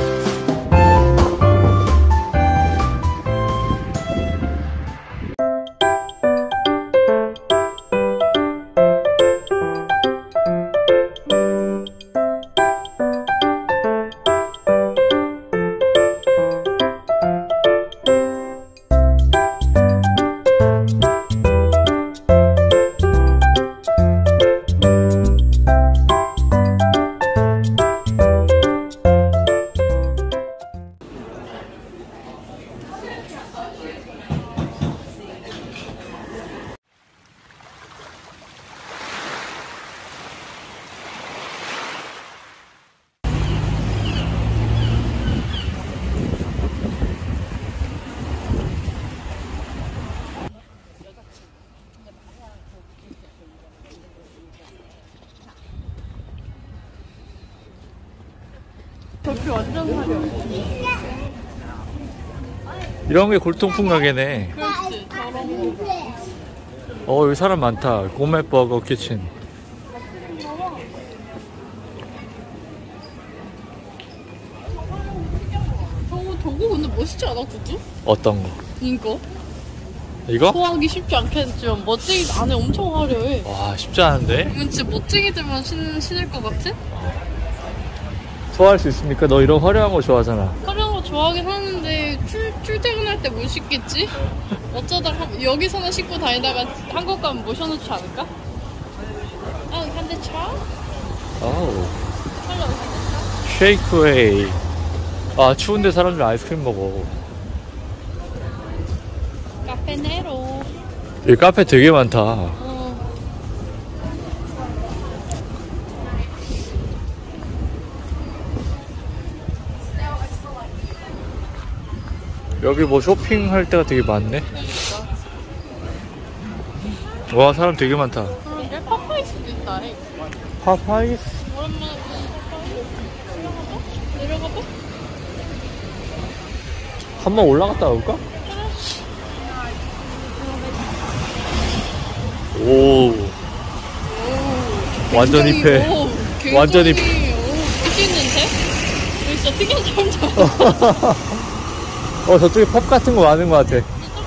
이런 게 골동품 가게네. 그렇지. 저런 거. 어, 여기 사람 많다. 고메버거 키친. 저거 저거 근데 멋있지 않아 구두? 어떤 거? 이거? 이거? 소화하기 쉽지 않겠지만 멋쟁이 안에 엄청 화려해. 와, 쉽지 않은데? 이건 진짜 멋쟁이들만 신, 신을 것 같아? 소화할 수 있습니까? 너 이런 화려한 거 좋아하잖아. 화려한 거 좋아하긴 하는데 출, 출퇴근할 때 못 신겠지? 어쩌다가 여기서나 신고 다니다가 한국 가면 모셔놓지 않을까? 아, 근데 차? 아우. 찰나 쉐이크웨이. 아, 추운데 사람들 아이스크림 먹어. 카페네로. 여기 카페 되게 많다. 어. 여기 뭐 쇼핑할 데가 되게 많네. 와, 사람 되게 많다. 그런데 파파이스도 있다. 해. 파파이스. 오랜만에 파파이스. 내려가봐? 내려가봐? 한번 올라갔다 올까? 오. 완전 힙해. 완전 힙해. 멋있는데? 여기 진짜 특이한 사람들. 어, 저쪽에 펍 같은 거 많은 것 같아.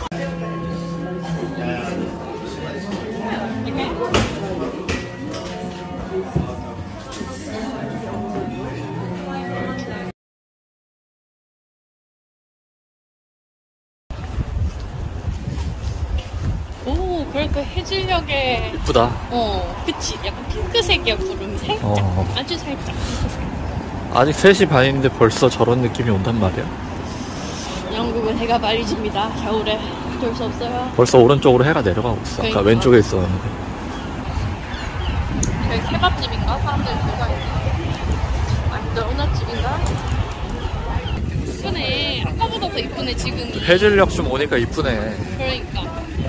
오, 그러니까 해질녘에 이쁘다. 어, 그치. 약간 핑크색이야, 구름이 살짝. 어. 아주 살짝. 아직 세 시 반인데 벌써 저런 느낌이 온단 말이야. 영국은 해가 빨리 집니다. 겨울에 어쩔 수 없어요. 벌써 오른쪽으로 해가 내려가고 있어. 아까 그러니까. 왼쪽에 있었는데. 저기 케밥집인가? 사람들이 들어가 있네. 아니, 도넛집인가? 이쁘네. 아까보다 더 이쁘네 지금이. 해질녘 좀 오니까 이쁘네. 그러니까.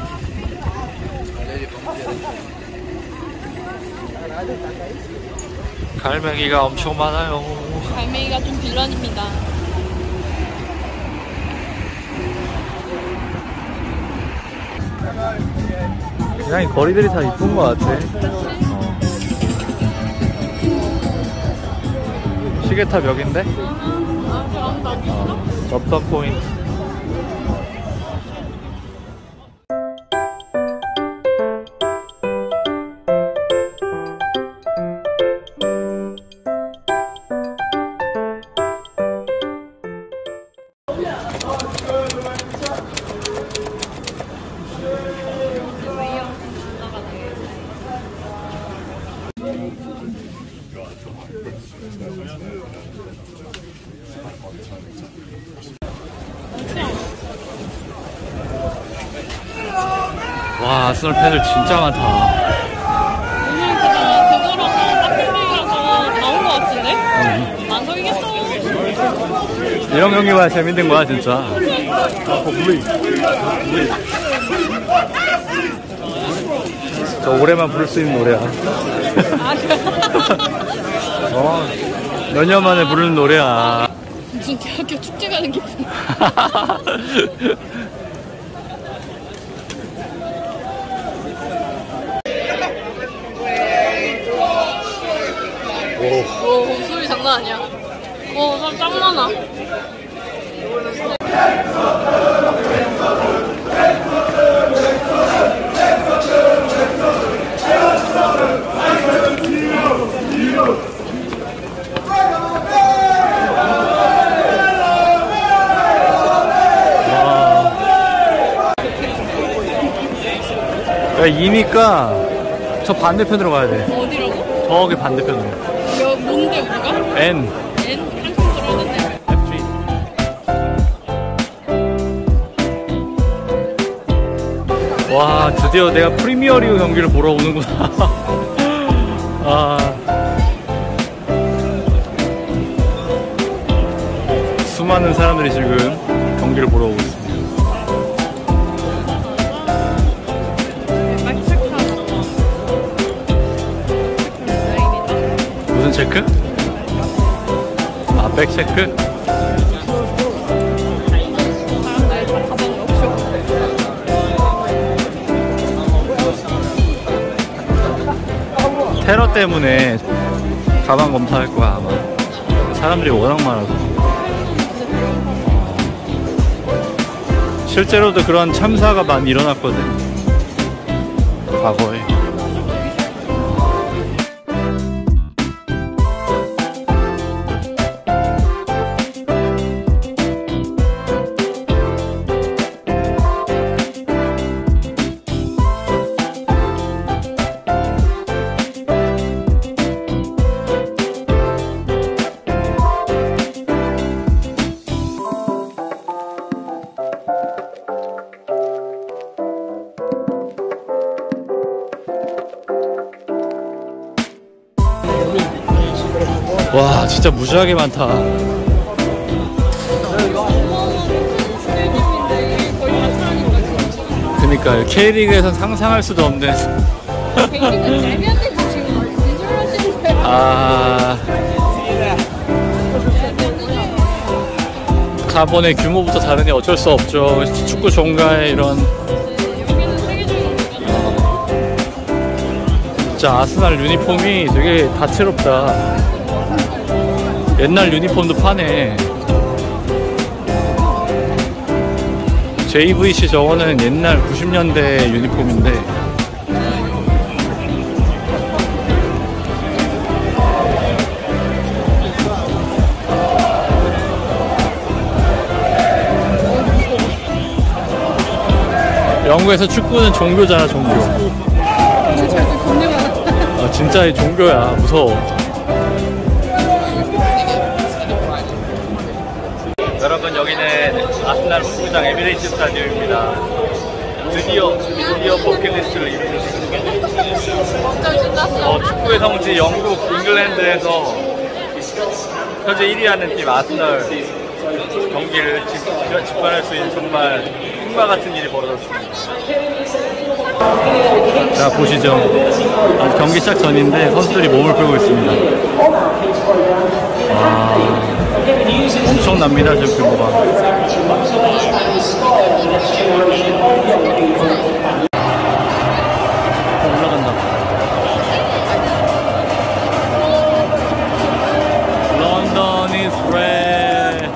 갈매기가 엄청 많아요. 갈매기가 좀 빌런입니다. 그냥 이 거리들이 다 이쁜 것 같아. 어. 시계탑 여긴데? 어. 접선 포인트. 와, 아스널 팬들 진짜 많다. 오늘 그냥 그거랑 빡빡이라서 나온 것 같은데? 응. 안 서이겠어. 이런 경기 봐야 재밌는 거야, 진짜. 아, 물리. 저 올해만 부를 수 있는 노래야. 아, 그래? 어, 몇 년 만에 부르는 노래야. 무슨 대학교 축제 가는 기분. 오, 소리 장난 아니야. 오, 사람 짱 많아. 야, 이니까 저 반대편으로 가야 돼. 어디라고? 저기 반대편으로. 여, 뭔데 우리가? N. N? 한참 들어갔는데. 와, 드디어 내가 프리미어리그 경기를 보러 오는구나. 아, 수많은 사람들이 지금 경기를 보러 오고 있습니다. 무슨 체크? 아, 백체크? 테러 때문에 가방 검사할 거야, 아마. 사람들이 워낙 많아서. 실제로도 그런 참사가 많이 일어났거든, 과거에. 와, 진짜 무지하게 많다. 그니까 K리그에선 상상할 수도 없는. 아, 가본의 규모부터 다르니 어쩔 수 없죠. 축구 종가의 이런. 진짜 아스날 유니폼이 되게 다채롭다. 옛날 유니폼도 파네. 제이브이씨 저거는 옛날 구십 년대 유니폼인데. 영국에서 축구는 종교잖아, 종교. 아, 진짜 종교야. 무서워. 여러분, 여기는 아스날 홈구장 에미레이트 스타디움입니다. 드디어 드디어 버킷리스트를 이루고 있습니다. 어, 축구의 성지 영국 잉글랜드에서 현재 일 위 하는 팀 아스널 경기를 집- 집권할 수 있는 정말 흑마 같은 일이 벌어졌습니다. 자, 보시죠. 아직 경기 시작 전인데 선수들이 몸을 풀고 있습니다. 아, 엄청납니다, 지금 규모가. 올라간다. London is red.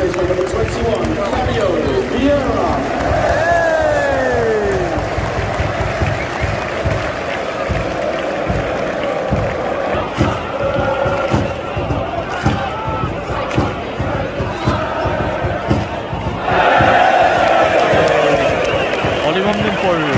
Raceway number twenty-one, Fabio Vieira. 어림없는 볼.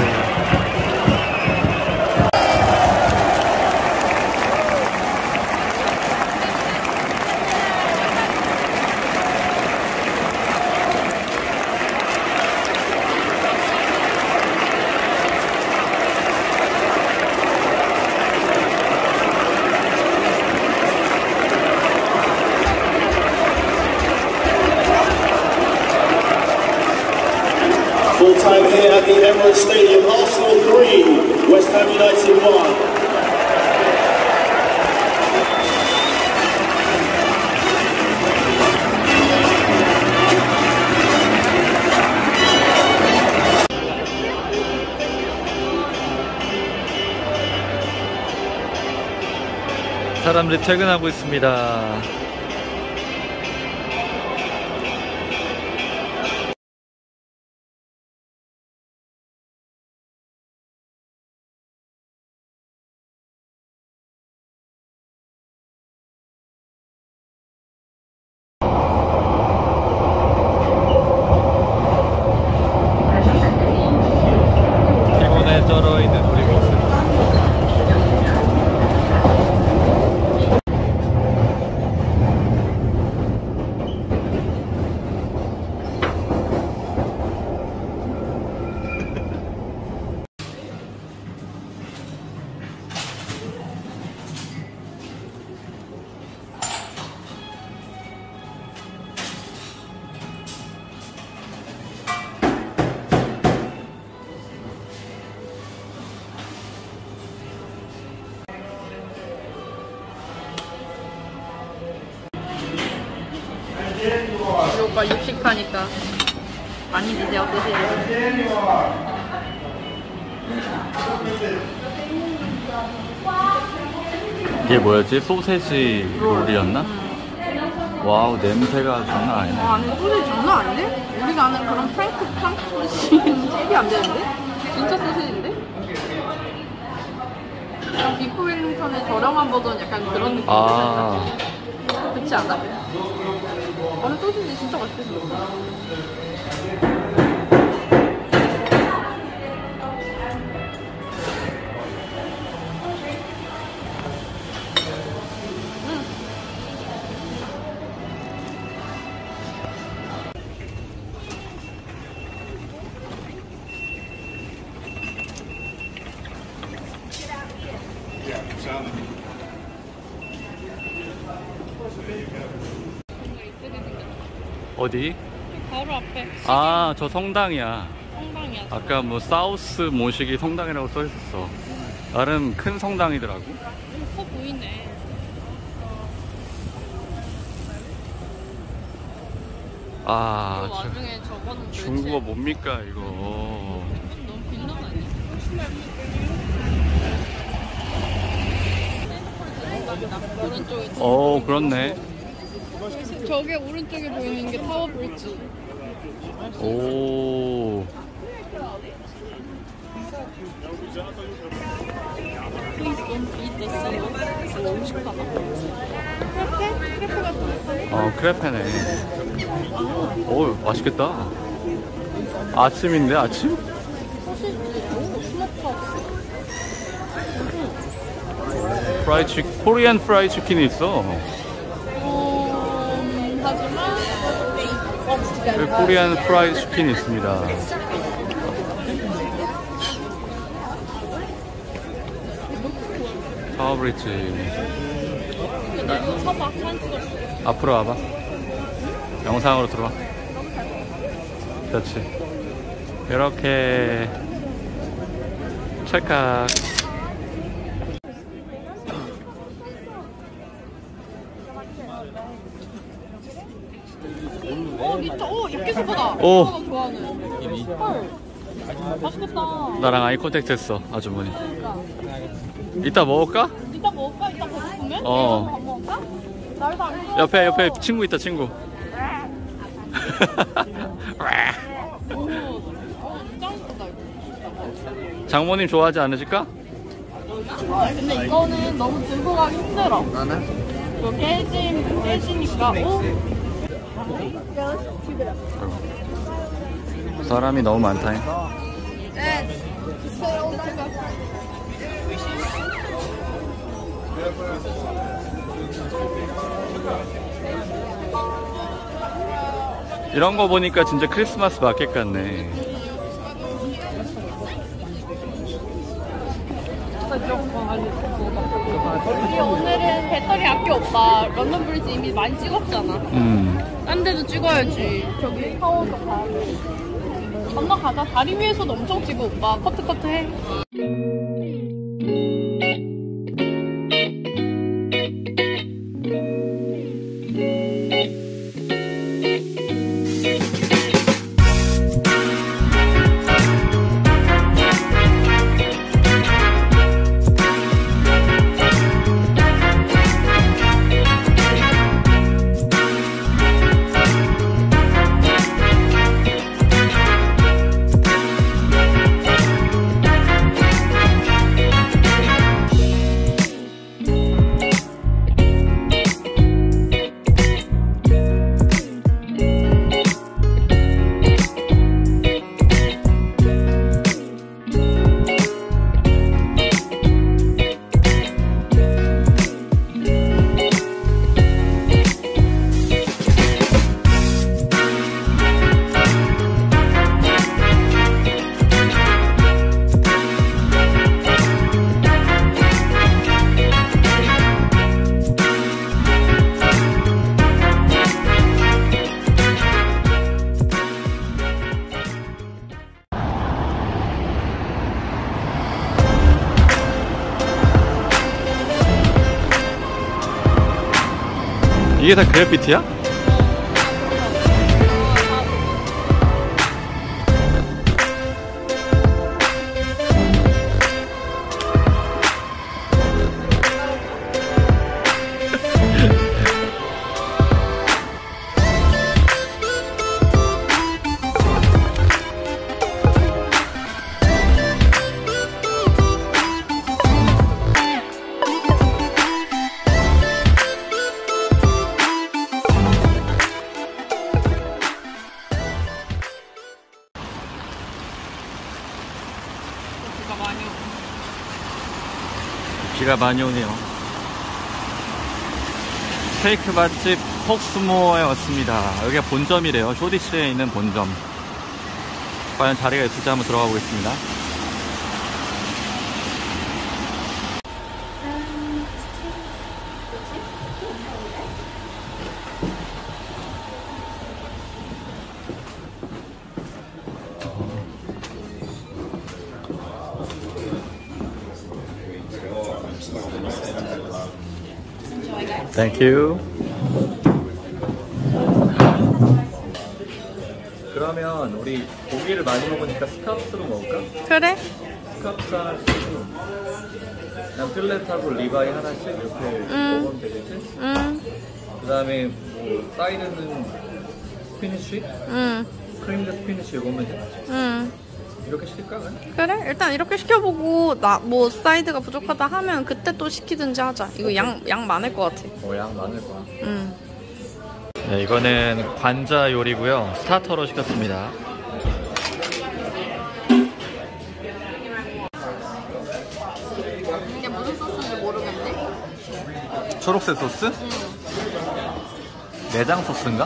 Full time here at the Emirates Stadium. Arsenal three, West Ham United one. 사람들이 퇴근하고 있습니다. 피곤에 쩔어있는 우리 모습. 우리 오빠 육식하니까 많이 드세요, 드세요. 이게 뭐였지? 소세지 롤이었나? 와우, 냄새가 장난 어, 아니네. 안에 소시지 장난 아닌데? 우리가 아는 그런 프랭크 프랑크 소시지는 잽이 안 되는데? 진짜 소시지인데? 약간 비프 웰링턴의 저렴한 버전 약간 그런 느낌. 아, 그렇지 않아? 안에 소시지 진짜 맛있게 생겼어. 어디? 바로 앞에 아, 저 성당이야. 성당이야. 아까 뭐 사우스 모시기 성당이라고 써있었어. 나름 큰 성당이더라고. 커 보이네. 아, 그 저, 와중에 저거는 도대체 중국어 뭡니까 이거. 너무 빌런 아니야? 오른쪽에 어, 그렇네. 저게 오른쪽에 보이는 게 타워 브릿지. 오, Please don't eat the sea. 너무 식하다. 크레페? 크레페 같은 거. 어, 크레페네. 오, 맛있겠다. 아침인데, 아침? 소시지. 오, 스모크하우스. 프라이 치, 코리안 프라이 치킨이 있어. 음, 하지만 여기 코리안 프라이 치킨이 있습니다. 타워 브릿지. 나 이거 서봐. 사진 찍었어. 앞으로 와봐. 영상으로 들어와. 그렇지. 이렇게 찰칵. 어, 진짜. 오, 육개소보다. 오. 오빠가 좋아하는. 헐. 맛있겠다. 나랑 아이 컨택트 했어, 아주머니. 그러니까. 이따 먹을까? 이따 먹을까? 이따 배고프면? 어. 밥 먹을까? 날도 안 추워. 옆에, 옆에 친구 있다, 친구. 장모님 좋아하지 않으실까? 근데 이거는 너무 들고 가기 힘들어. 이거 깨짐, 깨지니까. 오? 사람이 너무 많다. 네. 이런 거 보니까 진짜 크리스마스 마켓 같네. 우리 오늘은 배터리 아껴 오빠. 런던 브리지 이미 많이 찍었잖아. 음. 딴 데도 찍어야지. 저기 타워도 가야 돼. 건너가자. 다리 위에서도 엄청 찍어 오빠. 커트 커트 해. 이게 다 그래피티야? 비가 많이 오네요. 스테이크 맛집 폭스모어에 왔습니다. 여기가 본점이래요. 쇼디시에 있는 본점. 과연 자리가 있을지 한번 들어가 보겠습니다. Thank you. 그러면 우리 고기를 많이 먹으니까 스카프스로 먹을까? 그래? 스카프스 하나씩 그냥 필렛하고 리바이 하나씩 이렇게 음. 먹으면 되겠지? 응. 그 다음에 뭐 사이드는 스피니쉬? 응. 크림드 스피니쉬 이거면 돼? 응. 이렇게 시킬까? 그냥? 그래? 일단 이렇게 시켜보고 나 뭐 사이드가 부족하다 하면 그때 또 시키든지 하자. 이거 양, 양 많을 것 같아. 어, 양 많을 거야. 응. 네, 이거는 관자 요리고요. 스타터로 시켰습니다. 이게 무슨 소스인지 모르겠네. 초록색 소스? 응. 내장 소스인가?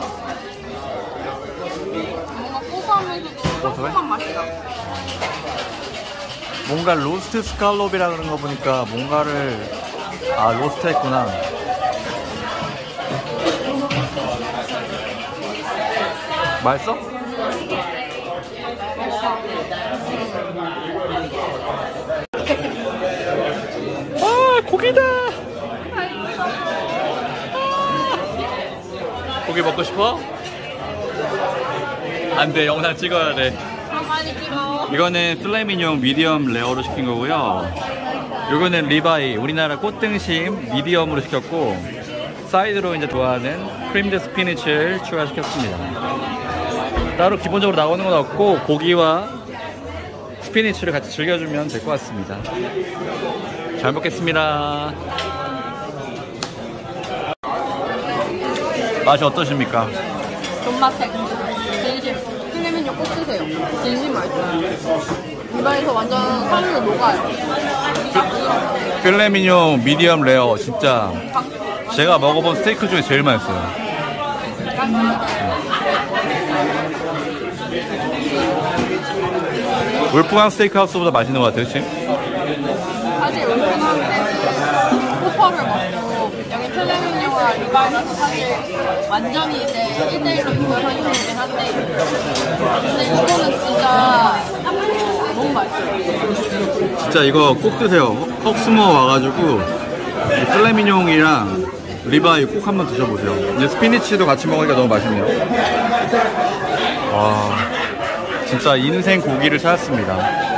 뭔가 고소하면서도 상큼한 맛이다. 뭔가 로스트 스칼롭이라 그런 거 보니까 뭔가를 아 로스트 했구나. 맛있어? 아 고기다. 고기 먹고 싶어? 안돼 영상 찍어야 돼. 많이 찍어. 이거는 플레미뇽 미디엄 레어로 시킨 거고요. 이거는 리바이 우리나라 꽃등심 미디엄으로 시켰고 사이드로 이제 좋아하는 크림드 스피니치를 추가시켰습니다. 따로 기본적으로 나오는 건 없고 고기와 스피니치를 같이 즐겨주면 될 것 같습니다. 잘 먹겠습니다. 맛이 어떠십니까? 존맛탱. 진심. 필레민요 꼭 드세요. 진심 맛있어요. 입안에서 완전 살로 녹아요. 필레미뇽 미디엄 레어 진짜 제가 먹어본 스테이크 중에 제일 맛있어요. 울프강 스테이크하우스보다 맛있는 것 같아요, 그치? 사실 울프강 때는 포퍼를 먹고 여기 필레민요와 리바이는 사실 완전히 이제 일 대일로 비교하는 거긴 한데 근데 이거는 진짜 너무 맛있어요. 진짜 이거 꼭 드세요. 헉스모 와가지고 필레미뇽이랑 리바이 꼭 한번 드셔보세요. 이제 스피니치도 같이 먹으니까 너무 맛있네요. 와, 진짜 인생 고기를 찾았습니다.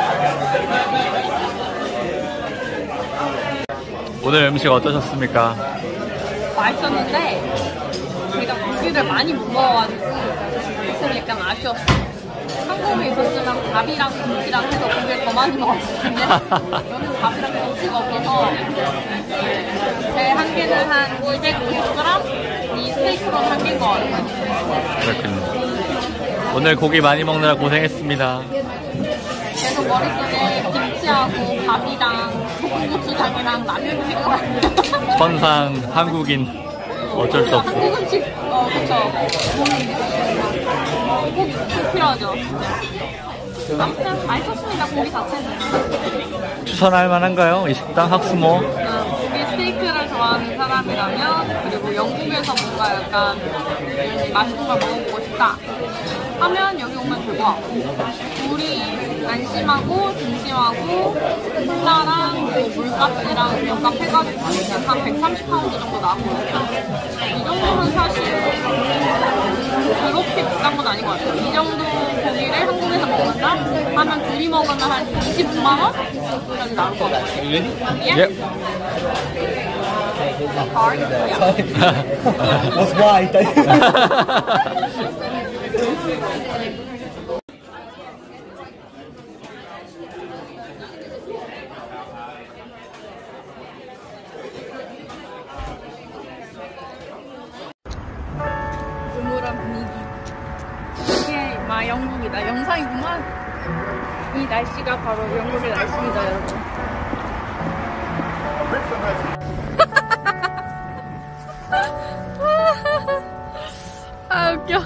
오늘 음식 어떠셨습니까? 맛있었는데 제가 고기를 많이 못 먹어가지고 좀 약간 아쉬웠어요. 한국에 있었으면 밥이랑 김치랑 해서 고기를 더 많이 먹었을 텐데 여기는 밥이랑 김치가 없어서 제 한 개는 한 이백오십 그램? 이 스테이크로는 한 개인 것 같아요. 그렇군요. 오늘 고기 많이 먹느라 고생했습니다. 계속 머릿속에 김치하고 밥이랑 볶음고추장이랑 라면 생각나요. 천상 한국인 어쩔 수 없어. 한국 음식, 어, 그쵸. 꼭, 꼭 필요하죠. 아무튼 맛있었습니다, 고기 자체는. 추천할 만한가요? 이 식당 학스모? 어, 고기 스테이크를 좋아하는 사람이라면, 그리고 영국에서 뭔가 약간 맛있는 걸 먹어보고 싶다 하면 여기 오면 될 것 같고, 물이 안심하고 등심하고 콜라랑 뭐 물값이랑 몇값 해가지고 한 백삼십 파운드 정도 나왔거든요. 이 정도면 사실 그렇게 비싼 건 아닌 것 같아요. 이 정도 고기를 한국에서 먹는다 하면 둘이 먹으면 한 이십구만 원? 까지 나올 것 같아요. 예? That's why. 음울한 분위기. 이게 막 영국이다. 영상이구만. 이 날씨가 바로 영국의 날씨입니다, 여러분. 아, 웃겨.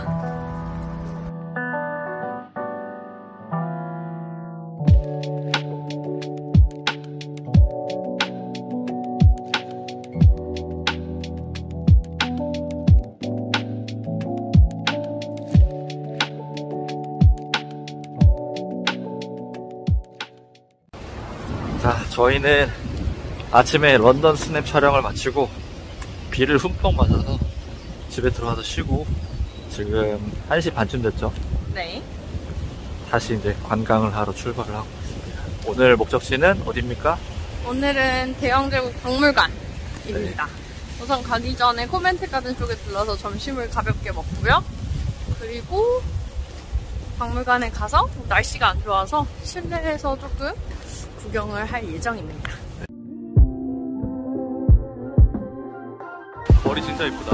자, 저희는 아침에 런던 스냅 촬영을 마치고 비를 흠뻑 맞아서 집에 들어와서 쉬고 지금 한 시 반쯤 됐죠? 네. 다시 이제 관광을 하러 출발을 하고 있습니다. 오늘 목적지는 어디입니까? 오늘은 대영제국 박물관입니다. 네. 우선 가기 전에 코멘트 가든 쪽에 들러서 점심을 가볍게 먹고요. 그리고 박물관에 가서 날씨가 안 좋아서 실내에서 조금 구경을 할 예정입니다. 머리 진짜 이쁘다.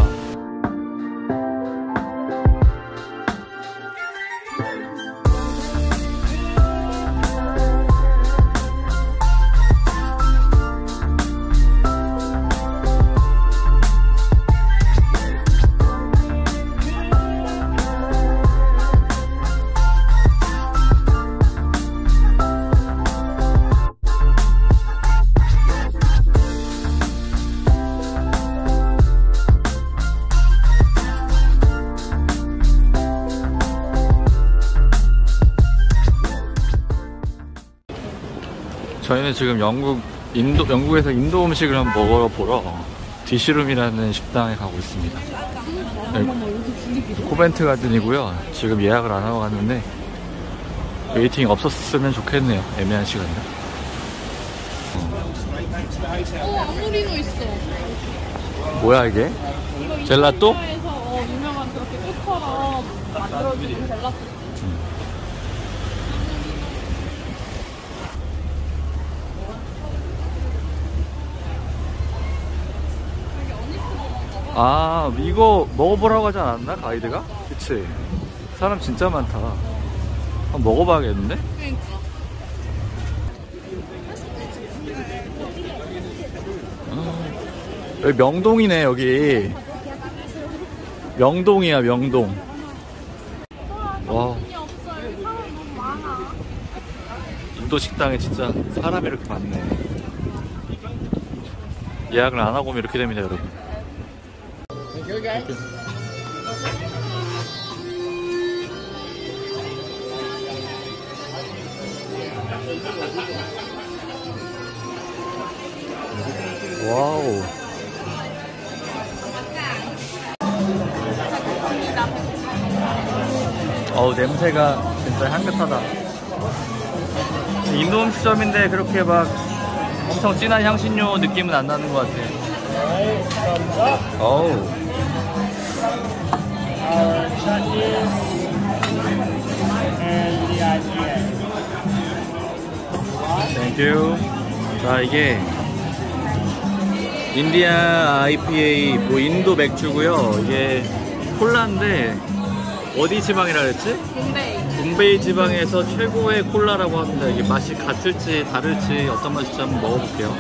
저희는 지금 영국, 인도, 영국에서 인도 음식을 한번 먹어보러 디시룸이라는 식당에 가고 있습니다. 네, 코벤트 가든이고요. 지금 예약을 안 하고 갔는데 웨이팅이 없었으면 좋겠네요. 애매한 시간이라. 어, 아모리노 있어. 뭐야 이게? 젤라또? 에서 어, 유명한 그렇게 꽃처럼 들어주는 젤라또. 아, 이거 먹어보라고 하지 않았나? 가이드가? 그치? 사람 진짜 많다. 한번 먹어봐야겠는데? 그러니까. 음, 여기 명동이네, 여기. 명동이야, 명동. 와. 인도 식당에 진짜 사람이 이렇게 많네. 예약을 안 하고 오면 이렇게 됩니다, 여러분. 와우. 어우, 냄새가 진짜 향긋하다. 인도 음식점인데 그렇게 막 엄청 진한 향신료 느낌은 안 나는 것 같아. 어우. 땡큐. 자, 이게 인디아 아이피에이 뭐 인도 맥주고요. 이게 콜라인데 어디 지방이라 그랬지? bombe이. 봄베이 지방에서 최고의 콜라라고 합니다. 이게 맛이 같을지 다를지 어떤 맛일지 한번 먹어볼게요.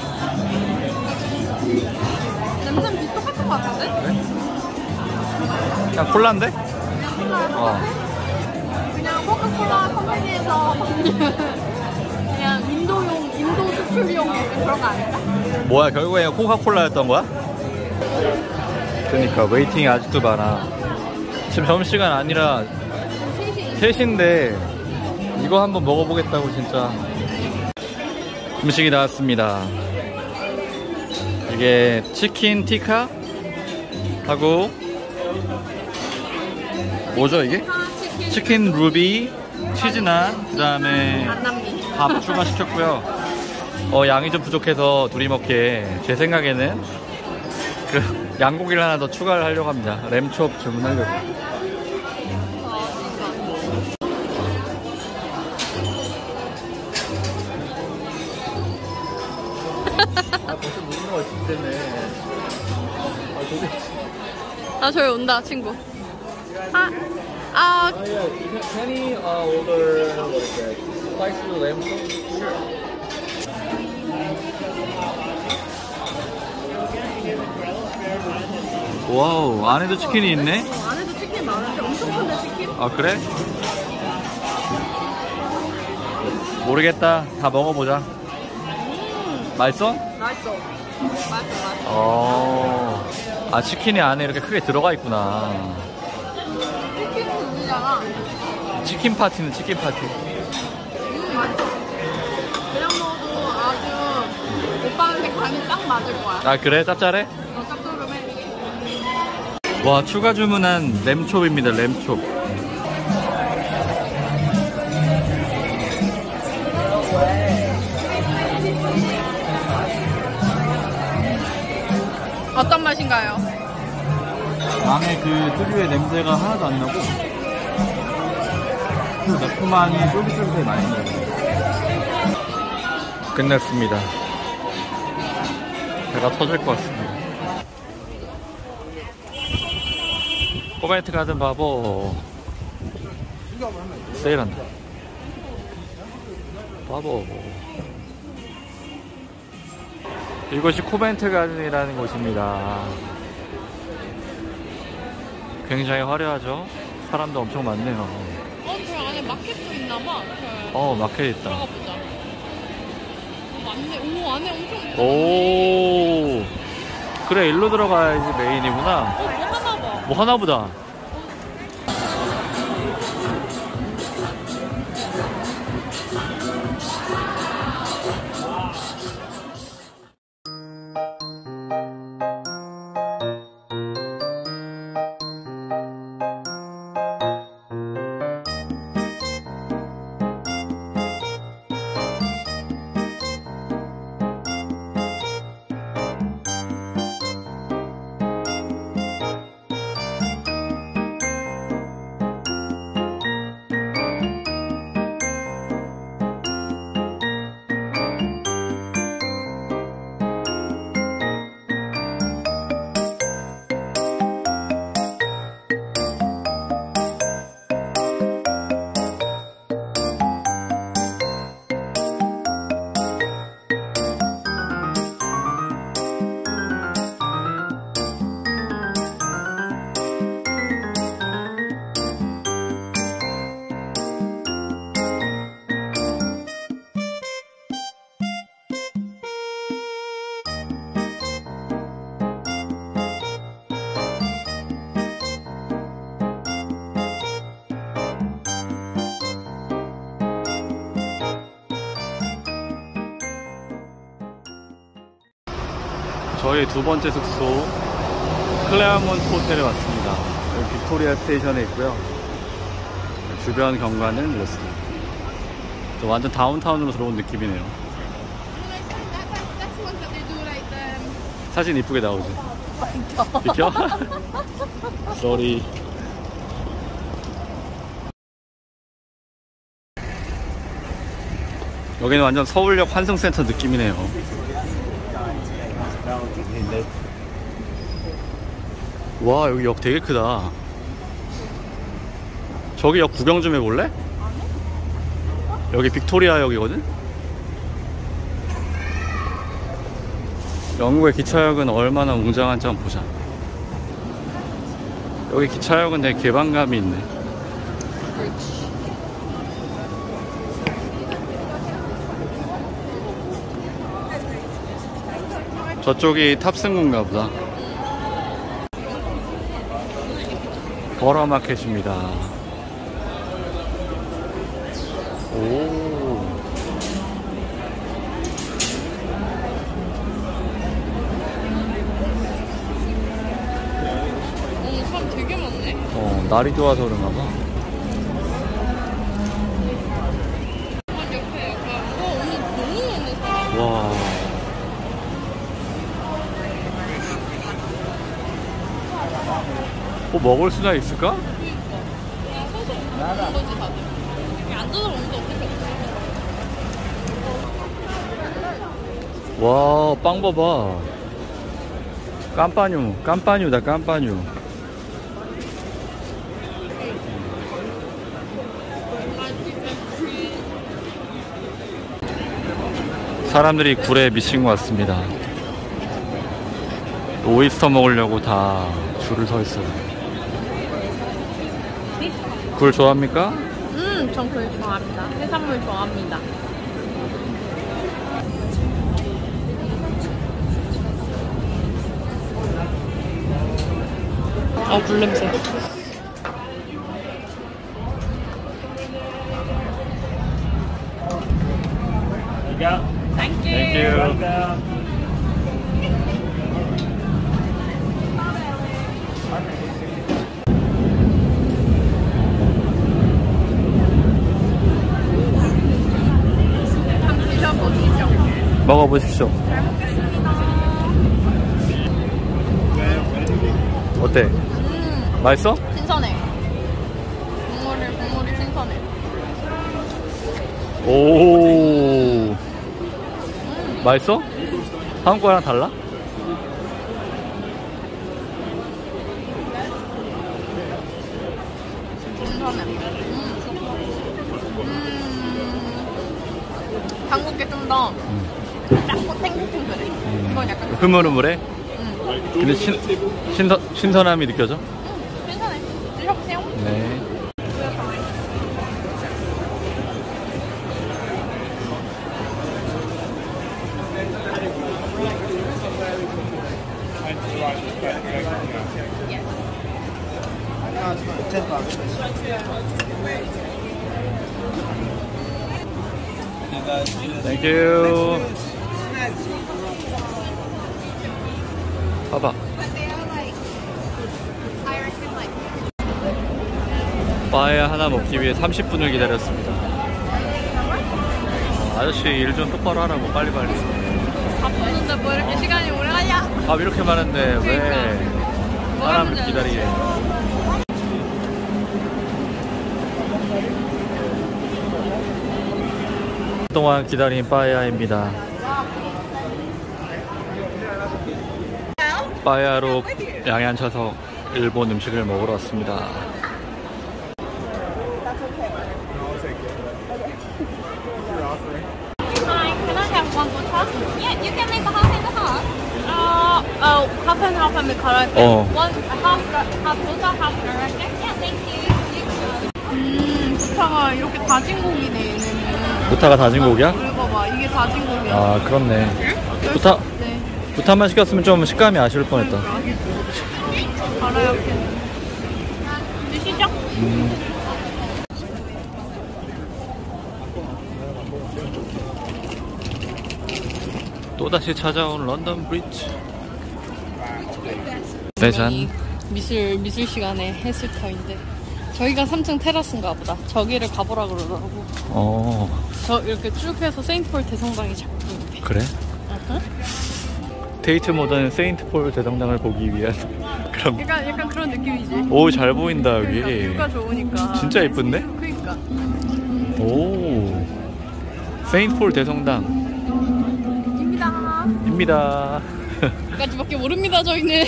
냄새는 비 똑같은 것 같은데? 그래? 그냥 콜라인데? 그냥 콜라. 어. 그냥 코카콜라 컴퍼니에서 그냥 인도용, 인도 수출용 약간 그런 거 아닐까? 뭐야, 결국에 코카콜라였던 거야? 그러니까 웨이팅이 아직도 많아. 지금 점심시간 아니라 세 시인데 이거 한번 먹어보겠다고 진짜. 음식이 나왔습니다. 이게 치킨 티카 하고 뭐죠 이게? 치킨, 치킨 루비, 치즈난, 그 다음에 안남미. 밥 추가시켰고요. 어, 양이 좀 부족해서 둘이 먹기에 제 생각에는 그 양고기를 하나 더 추가를 하려고 합니다. 램첩 주문하려고. 아, 벌써 누군가 있을 때네. 아, 도대체. 아, 저기 온다, 친구. 아, 아, Oh yeah, you can, can you uh, order what is that? Spicy lamb chop? Sure. 와우, 안에도 치킨이 있네? 어, 안에도 치킨 많은데 엄청 큰데, 치킨? 아, 그래? 모르겠다. 다 먹어보자. 맛있어? 맛있어. 맛있어, 맛있어. 어. 아, 치킨이 안에 이렇게 크게 들어가 있구나. 치킨은 우리잖아. 치킨 파티는 치킨 파티. 음, 맛있어. 그냥 먹어도 아주 오빠한테 간이 딱 맞을 거야. 아, 그래? 짭짤해? 어, 짭조름해. 와, 추가 주문한 램촉입니다. 램촉. 어떤 맛인가요? 안에 그 특유의 냄새가 하나도 안 나고 그 매콤함이 쫄깃쫄깃하게 많이 나요. 끝났습니다. 배가 터질 것 같습니다. 코벤트 가든 바보 세일한다. 바보. 이곳이 코벤트 가든이라는 곳입니다. 굉장히 화려하죠? 사람도 엄청 많네요. 어, 저 안에 마켓도 있나봐. 어, 마켓 있다. 들어가 보자. 어, 맞네. 오, 안에 엄청. 오, 그래, 일로 들어가야지 메인이구나. 어, 뭐 하나 봐. 뭐 하나보다. 저희 두 번째 숙소 클레어몬트 호텔에 왔습니다. 여기 빅토리아 스테이션에 있고요. 주변 경관은 이렇습니다. 완전 다운타운으로 들어온 느낌이네요. 사진 이쁘게 나오지? 비켜? 쏘리. 여기는 완전 서울역 환승센터 느낌이네요. 와, 여기 역 되게 크다. 저기 역 구경 좀 해볼래? 여기 빅토리아 역이거든? 영국의 기차역은 얼마나 웅장한지 한번 보자. 여기 기차역은 되게 개방감이 있네. 저쪽이 탑승구인가 보다. 버러마켓입니다. 오. 오, 사람 되게 많네. 어, 날이 좋아서 그런가 봐. 옆에 약간, 와, 오늘 너무 많네, 사람. 와. 뭐 먹을 수나 있을까? 와, 서서 먹는 거지, 다들. 여기 앉아서 먹는 거 어떻게 없어? 와, 빵 봐봐. 깜빠뉴, 깜빠뉴다, 깜빠뉴. 사람들이 굴에 미친 것 같습니다. 오이스터 먹으려고 다 줄을 서 있어요. 굴 좋아합니까? 음, 전 굴 좋아합니다. 해산물 좋아합니다. 아, 굴 냄새. Thank you. 한번 드셔보시죠. 먹어보십시오. 잘 먹겠습니다. 어때? 음, 맛있어? 신선해. 국물이, 국물이 신선해. 오. 맛있어? 한국 거랑 달라? 신선해. 음. 음. 한국 게 좀 더 작고 탱글탱글해. 이건 약간 흐물흐물해? 음. 근데 신, 신선, 신선함이 느껴져? 음, 신선해. 드셔보세요. 네. 땡큐. 봐봐. 빠에야 하나 먹기 위해 삼십 분을 기다렸습니다. 어, 아저씨 일 좀 똑바로 하라고 빨리빨리. 바쁘는데 뭐 이렇게 시간이 오래 가냐? 밥 이렇게 많은데 왜 그러니까. 사람을 뭐 기다리게 해. 동안 기다린 빠에야입니다. 빠에야로 양양쳐서 일본 음식을 먹으러 왔습니다. Hi, can I have one more cup? Yeah, you can make a half and a half. Uh, oh, half and half and karaoke. 어. One half, half soda, half karaoke. Yeah, thank you. 음, 부타가 이렇게 다진 고기네, 얘네는. 부타가 다진 고기야? 이거 봐, 이게 다진 고기야. 아, 그렇네. 부타, 네. 부타만 시켰으면 좀 식감이 아쉬울 뻔했다. karaoke는. 드시죠? 음. 또다시 찾아온 런던 브리지. 짜잔. 분명히 미술 미술 시간에 했을 터인데 저기가 삼 층 테라스인가 보다. 저기를 가보라 그러더라고. 어. 저 이렇게 쭉 해서 세인트폴 대성당이 자꾸 보이는데. 그래? uh-huh. 테이트 모던 세인트폴 대성당을 보기 위한 그런. 약간 약간 그런 느낌이지. 오, 잘 보인다 여기. 그러니까 뷰가 좋으니까. 진짜 예쁜데? 그러니까. 오. 세인트폴 대성당. 입니다. 입니다. 여기까지밖에 모릅니다 저희는.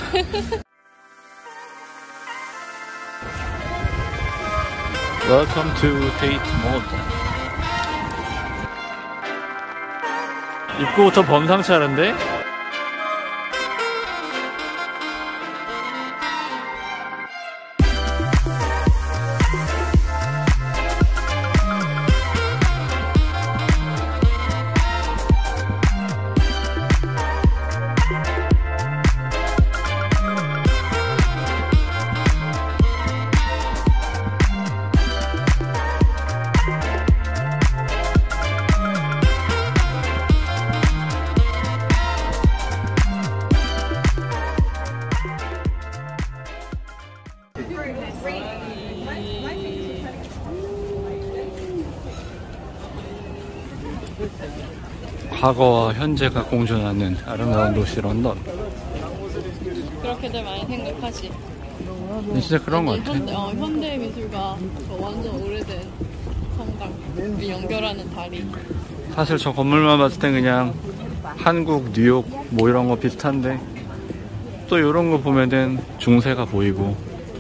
Welcome to Tate Modern. 입구부터 범상치 않은데? 과거와 현재가 공존하는 아름다운 도시 런던. 그렇게들 많이 생각하지. 근데 진짜 그런 것 같아. 현대, 어, 현대 미술과 완전 오래된 성당을 연결하는 다리. 사실 저 건물만 봤을 땐 그냥 한국, 뉴욕 뭐 이런 거 비슷한데 또 이런 거 보면은 중세가 보이고.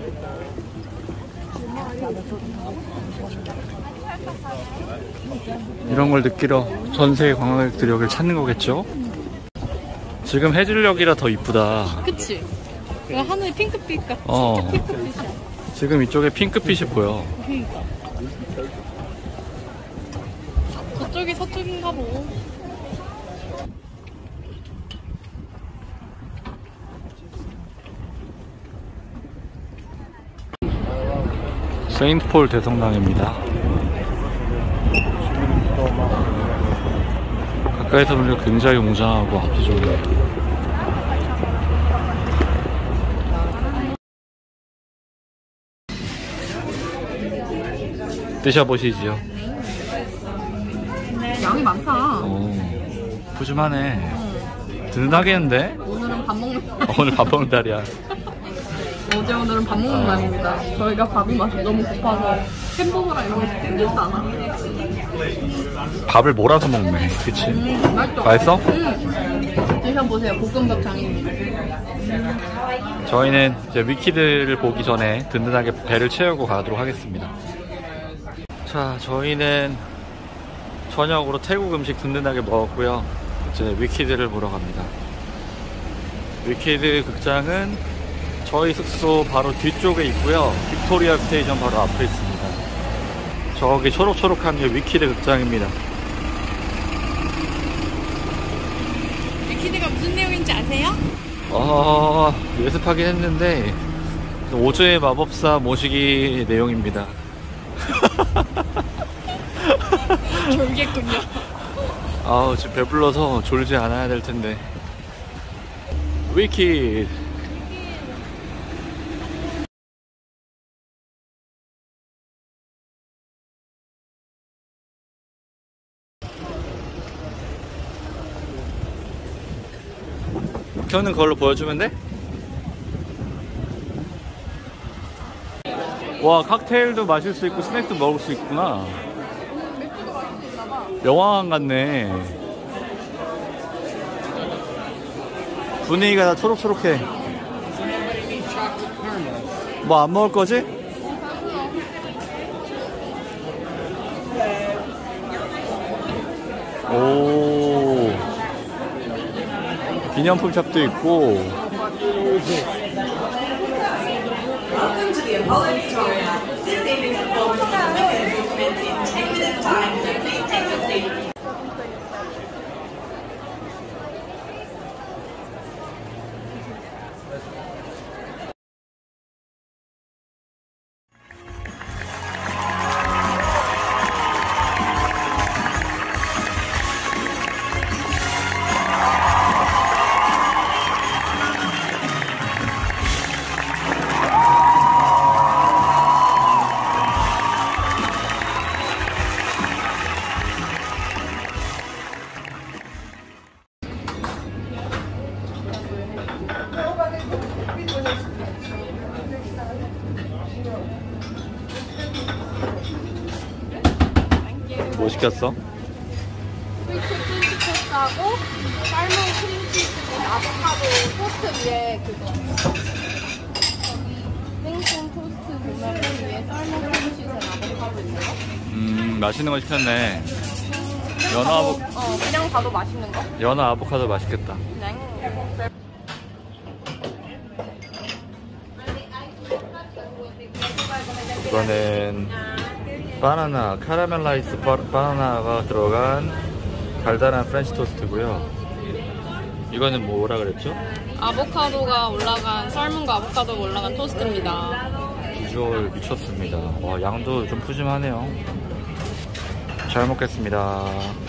이런 걸 느끼러 전 세계 관광객들이 여기를 찾는 거겠죠? 지금 해질녘이라 더 이쁘다. 그치? 그 하늘이 핑크빛 같아. 어. 진짜 핑크빛이야. 지금 이쪽에 핑크빛이 보여. 그러니까. 저쪽이 서쪽인가 보고. 세인트폴 대성당입니다. 가까이서 보니까 굉장히 웅장하고 압도적이에요. 드셔보시지요. 양이 많다. 오, 푸짐하네. 든든하겠는데? 오늘은 밥 먹는 어, 오늘 밥 먹는 날이야. 어제 오늘은 밥 먹는 어. 날입니다. 저희가 밥이 맛이 너무 고파서 햄버거랑 이런 거 땡기지도 않아. 밥을 몰아서 먹네. 그치? 음, 맛있어. 맛있어? 음. 드셔보세요. 볶음밥 장인입니다. 저희는 이제 위키드를 보기 전에 든든하게 배를 채우고 가도록 하겠습니다. 자, 저희는 저녁으로 태국 음식 든든하게 먹었고요. 이제 위키드를 보러 갑니다. 위키드 극장은 저희 숙소 바로 뒤쪽에 있고요. 빅토리아 스테이션 바로 앞에 있습니다. 저기 초록초록한 게 위키드 극장입니다. 위키드가 무슨 내용인지 아세요? 어, 예습하긴 했는데 오즈의 마법사 모시기 내용입니다. 졸겠군요. 아우, 지금 배불러서 졸지 않아야 될 텐데. 위키. 켜는 걸로 보여주면 돼? 와, 칵테일도 마실 수 있고 스낵도 먹을 수 있구나. 영화관 같네. 분위기가 다 초록초록해. 뭐 안 먹을 거지? 오, 기념품 샵도 있고. Welcome to the Apollo Victoria. This evening's performance is limited movement in ten minutes time, so please take your seat. 뭐 시켰어? 스위치 크림치즈 토스트하고 삶은 크림치즈 아보카도 토스트 위에 그거 생선 토스트 보면 위에 삶은 크림치즈 아보카도 있는 거? 음, 맛있는 거 시켰네. 연어, 아보, 어, 그냥 봐도 맛있는 거? 연어 아보카도 맛있겠다. 네. 이거는 바나나, 카라멜라이즈 바, 바나나가 들어간 달달한 프렌치 토스트고요. 이거는 뭐라 그랬죠? 아보카도가 올라간 삶은 거 아보카도가 올라간 토스트입니다. 비주얼 미쳤습니다. 와, 양도 좀 푸짐하네요. 잘 먹겠습니다.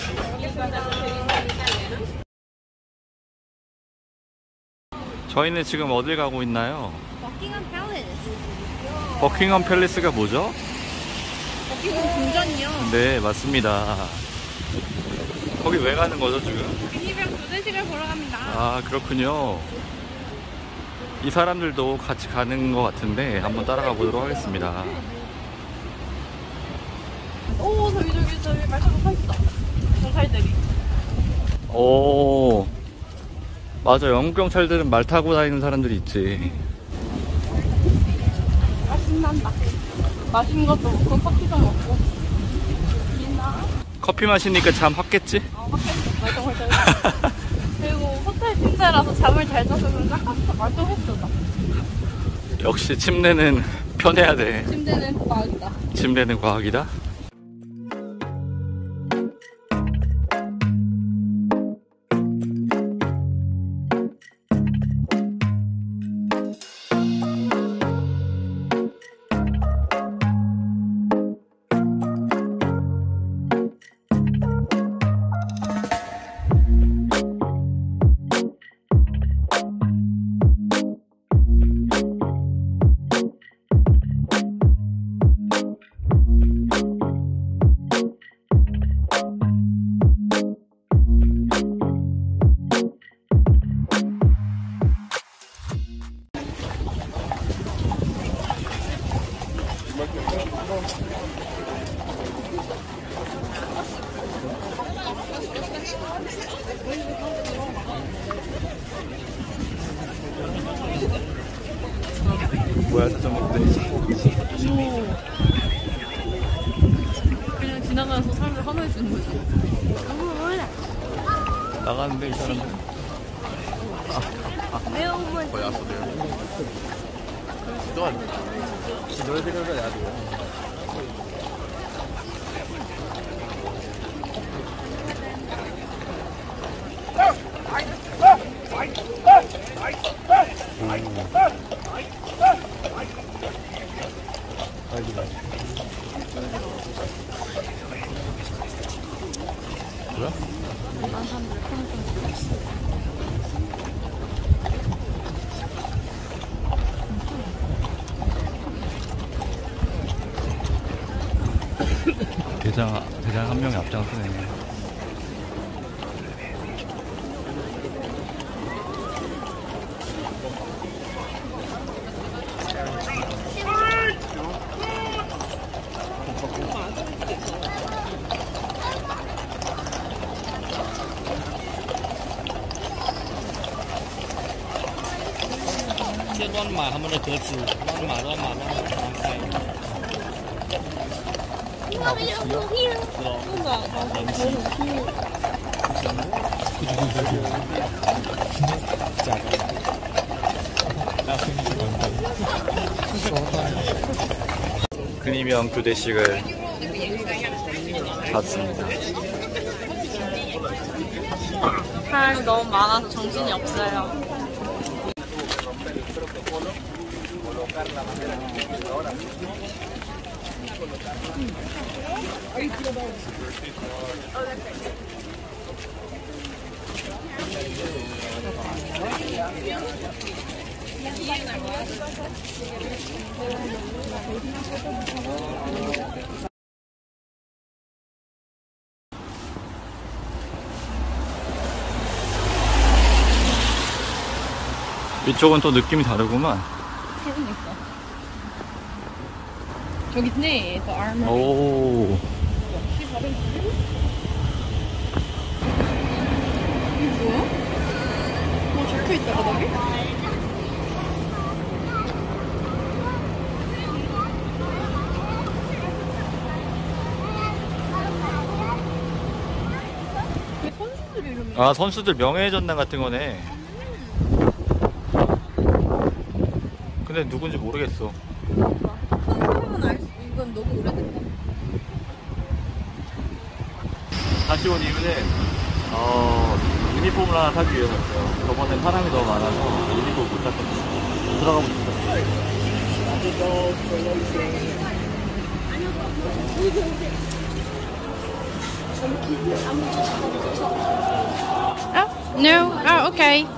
저희는 지금 어딜 가고 있나요? 버킹엄 팰리스. 버킹엄 팰리스가 뭐죠? 버킹엄 궁전이요. 네, 맞습니다. 거기 왜 가는 거죠, 지금? 비니병 두대식을 보러 갑니다. 아, 그렇군요. 이 사람들도 같이 가는 것 같은데 한번 따라가 보도록 하겠습니다. 오, 저기 저기 저기 말차도 서 있어. 경찰들이. 오, 맞아. 영국 경찰들은 말 타고 다니는 사람들이 있지. 아, 신난다. 맛있는 것도 먹고 커피도 먹고. 신나? 커피 마시니까 잠 확겠지? 어, 확실히 말똥말똥. 그리고 호텔 침대라서 잠을 잘 자서 좀 짝같아 말똥했어 나. 역시 침대는 편해야 돼. 침대는 과학이다. 침대는 과학이다. 뭐야, 저 먹더니 그냥 지나가면서 사람들 환호해 주는 거지. 나가는데 이 사람들. 매운물. 뭐야? 대장, 대장 한 명이 앞장서네. Chết con mà không được cướp sự con mà đó mà nó làm sai 근위병 두 대씩을 봤습니다. 사람이 너무 많아서 정신이 없어요. 이쪽은 또 느낌이 다르구만. 그러니까. 여기 있네, The Armory. 오. 역시 바로 있네. 이게 뭐야? 뭐 적혀있다, 바닥에? 선수들 이름이. 아, 선수들 명예의 전당 같은 거네. 근데 누군지 모르겠어. 선수는 알 수, 이건 너무 오래됐다. 다시 온 이유는 어, 유니폼을 하나 사기 위해서였어요. 저번엔 사람이 너무 많아서 유니폼 못 샀거든요. 들어가 보시죠. Oh, no. Oh, okay.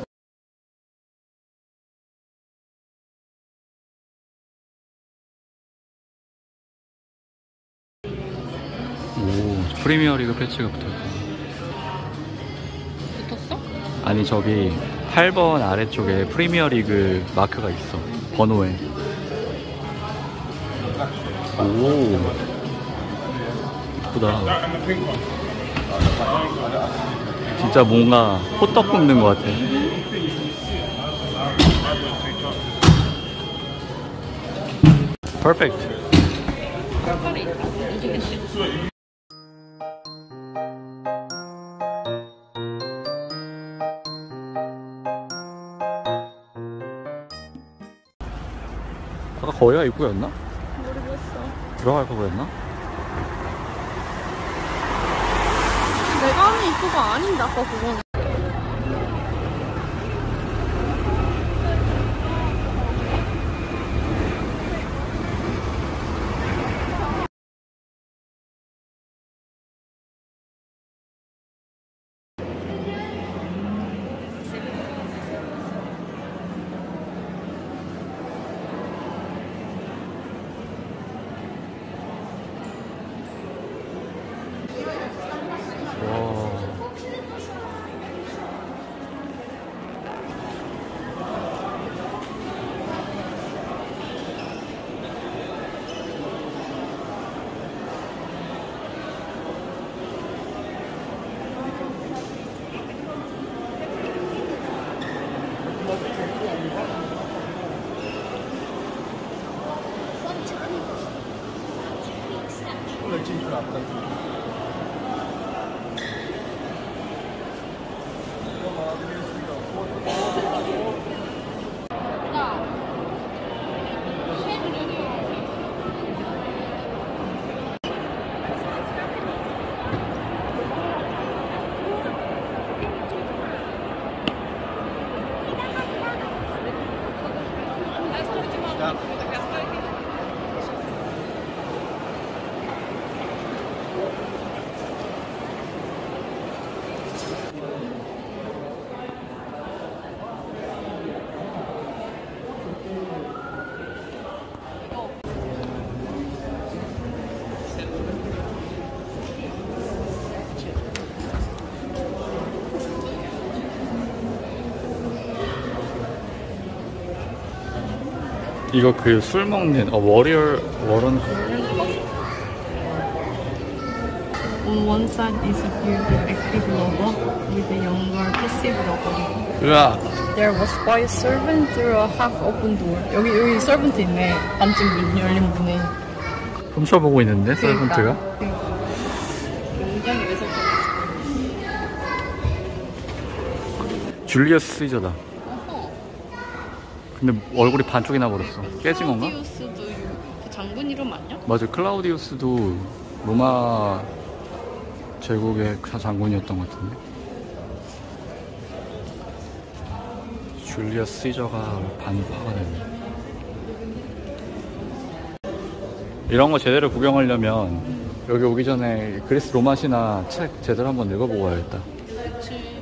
오, 프리미어리그 패치가 붙었다. 붙었어? 아니, 저기 팔 번 아래쪽에 프리미어리그 마크가 있어. 번호에. 오, 이쁘다. 진짜 뭔가 호떡 굽는 것 같아. 퍼펙트. 아까 거기가 입구였나? 모르겠어. 들어갈 거였나? 내가 하는 입구가 아닌데, 아까 그건. 이거 그 술 먹는 어 워리얼 워런. On one side is a very active logo with a younger passive logo. 으아. There was by a servant through a half-open door. 여기 여기 servant 있네. 반쯤 문 열린 문에. 훔쳐보고 있는데 서번트가. 굉장히 외설적이지. 줄리어스 시저다. 근데 얼굴이 반쪽이나 버렸어. 깨진 건가? 클라우디우스도 그 장군 이름 아니야? 맞아. 클라우디우스도 로마 제국의 장군이었던 것 같은데. 줄리어스 시저가 반파가 됐네. 이런 거 제대로 구경하려면 여기 오기 전에 그리스 로마 신화 책 제대로 한번 읽어보고 와야겠다. 그치.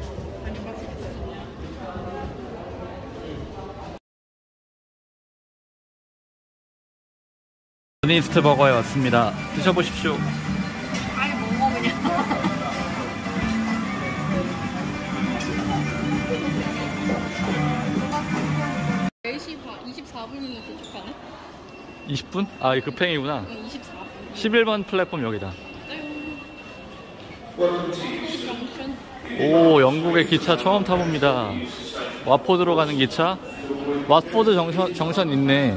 버니스트 버거에 왔습니다. 드셔보십시오. 아니 먹어 그냥. 네 시 이십사 분이면 도착하네? 이십 분? 아, 이 급행이구나. 이십사 분. 십일 번 플랫폼 여기다. 오, 영국의 기차 처음 타봅니다. 와포드로 가는 기차. 왓포드 정선, 정선 있네.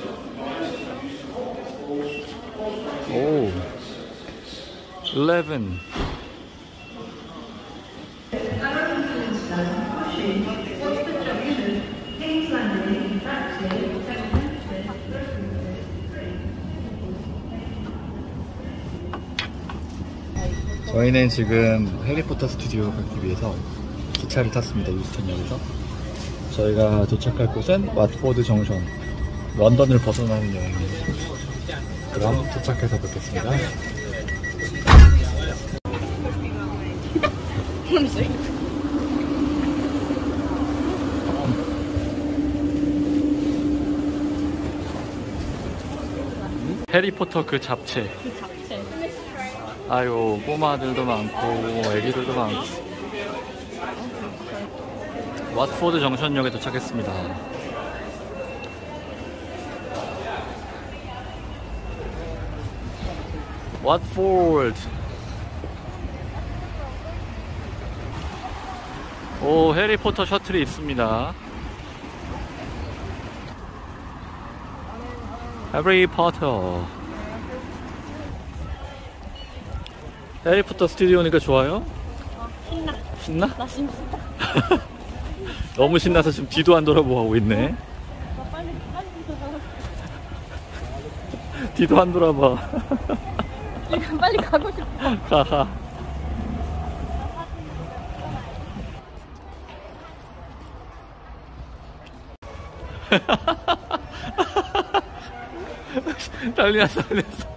오, 십일. 저희는 지금 해리포터 스튜디오 가기 위해서 기차를 탔습니다. 유스턴역에서. 저희가 도착할 곳은 왓포드 정션, 런던을 벗어나는 여행입니다. 그럼 도착해서 뵙겠습니다. 해리포터 그 잡채. 그 잡채. 아유, 꼬마들도 많고 애기들도 많고. 왓포드 정션역에 도착했습니다. 왓포드. 오, 해리포터 셔틀이 있습니다. 해리포터. 해리포터 스튜디오니까 좋아요? 어, 신나. 신나? 나 신나. 너무 신나서 지금 뒤도 안 돌아보고 있네. 나 빨리 빨리 뒤도 안 돌아봐. 지금 빨리 가고 싶어. 가, 가. 난리 났어, 난리 났어.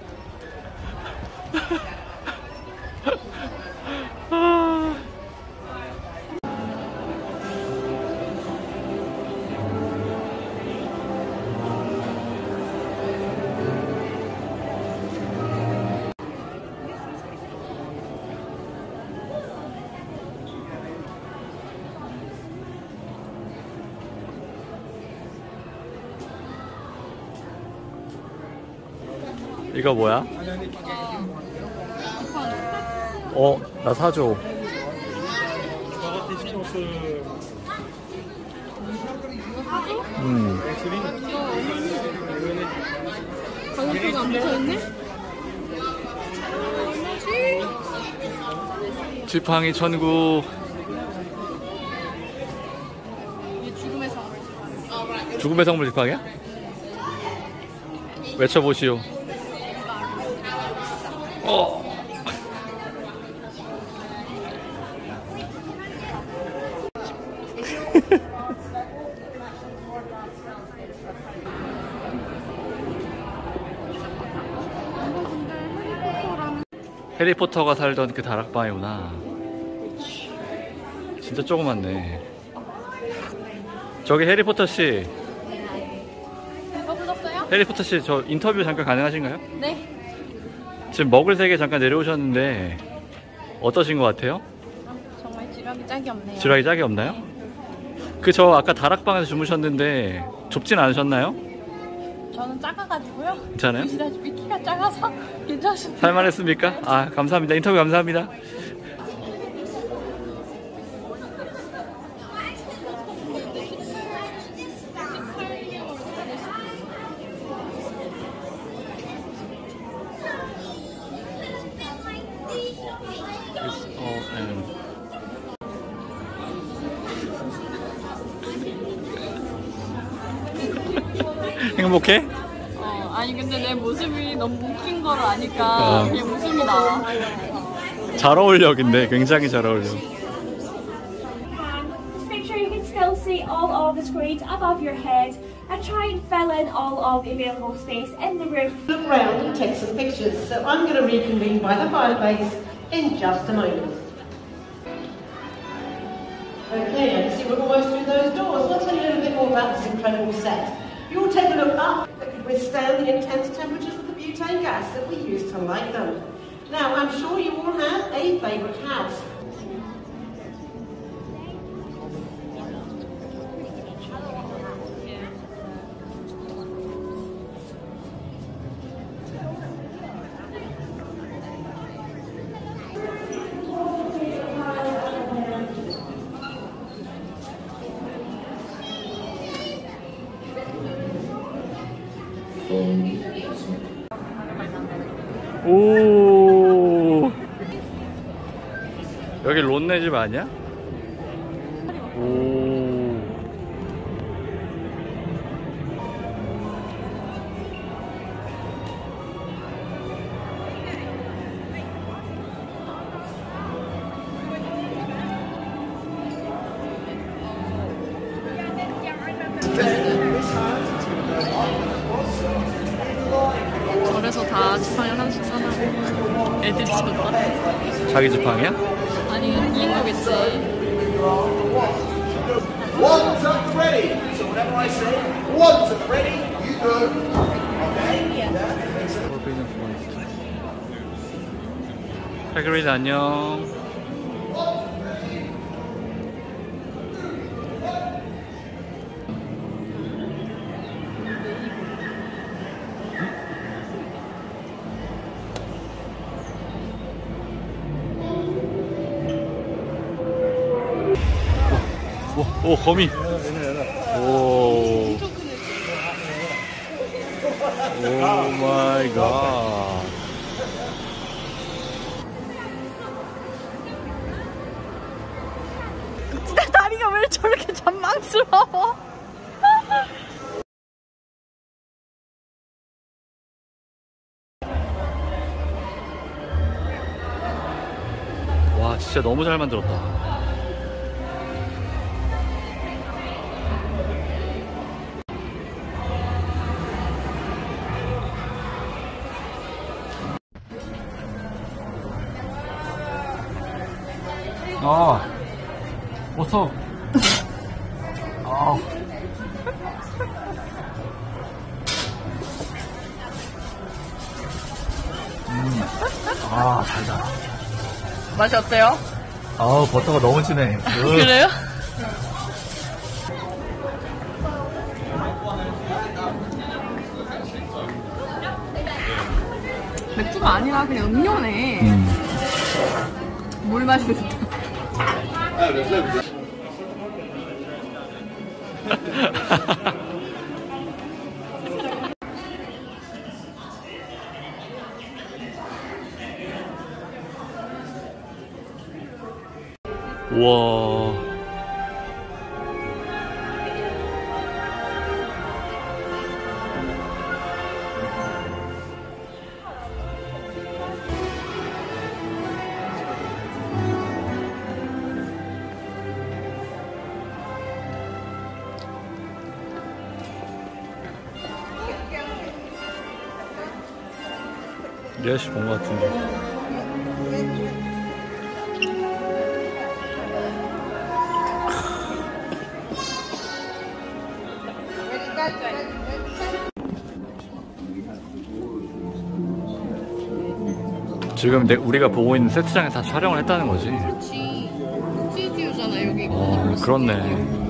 이거 뭐야? 어, 나 사줘. 음. 가격표가 안 붙어있네? 지팡이 천국. 이게 죽음의 성물. 죽음의 성물 지팡이야? 외쳐보시오. 어. 해리포터가 살던 그 다락방이구나. 진짜 조그맣네. 저기 해리포터 씨. 어, 불렀어요? 해리포터 씨, 저 인터뷰 잠깐 가능하신가요? 네. 지금 먹을 세계 잠깐 내려오셨는데 어떠신 것 같아요? 정말 지각이 짝이 없네요. 지락이 짝이 없나요? 그 저 아까 다락방에서 주무셨는데 좁진 않으셨나요? 저는 작아가지고요. 괜찮아요? 보시다시피 키가 작아서 괜찮습니다. 살만했습니까? 아, 감사합니다. 인터뷰 감사합니다. 행복해? 어, 아니 근데 내 모습이 너무 웃긴 거를 아니까 어. 그게 웃음이 나와. 잘 어울려, 근데 굉장히 잘 어울려. Just make sure you can still see all of the screens above your head and try and fill in all of the available space in the room. Look round and take some pictures. So I'm going to reconvene by the fireplace in just a moment. Okay, I can see we're almost through those doors. Let's tell you a little bit more about this incredible set. You all take a look up that could withstand the intense temperatures of the butane gas that we use to light them. Now, I'm sure you all have a favourite house. 오. 여기 론네 집 아니야? 오. 그래서 다 지팡이를 하나씩 사나고 애들이 줬다. 자기 지팡이야? 아니 이긴 거겠지. One to ready. So whenever I say one to ready, you go. Okay? 해그리드 안녕. 오, 오 거미. 오. 오 마이 갓. 진짜 다리가 왜 저렇게 잔망스러워? 와 진짜 너무 잘 만들었다. 아, 어서. 아. 음. 아, 달다. 맛이 어때요? 아우, 버터가 너무 진해. 그래요? 맥주가 아니라 그냥 음료네. 음. 물 마시고 싶다. 우와. 리아씨 본 것 같은데. 지금 내, 우리가 보고 있는 세트장에 다 촬영을 했다는 거지. 그렇지. 스튜디오잖아 여기. 어, 그렇네.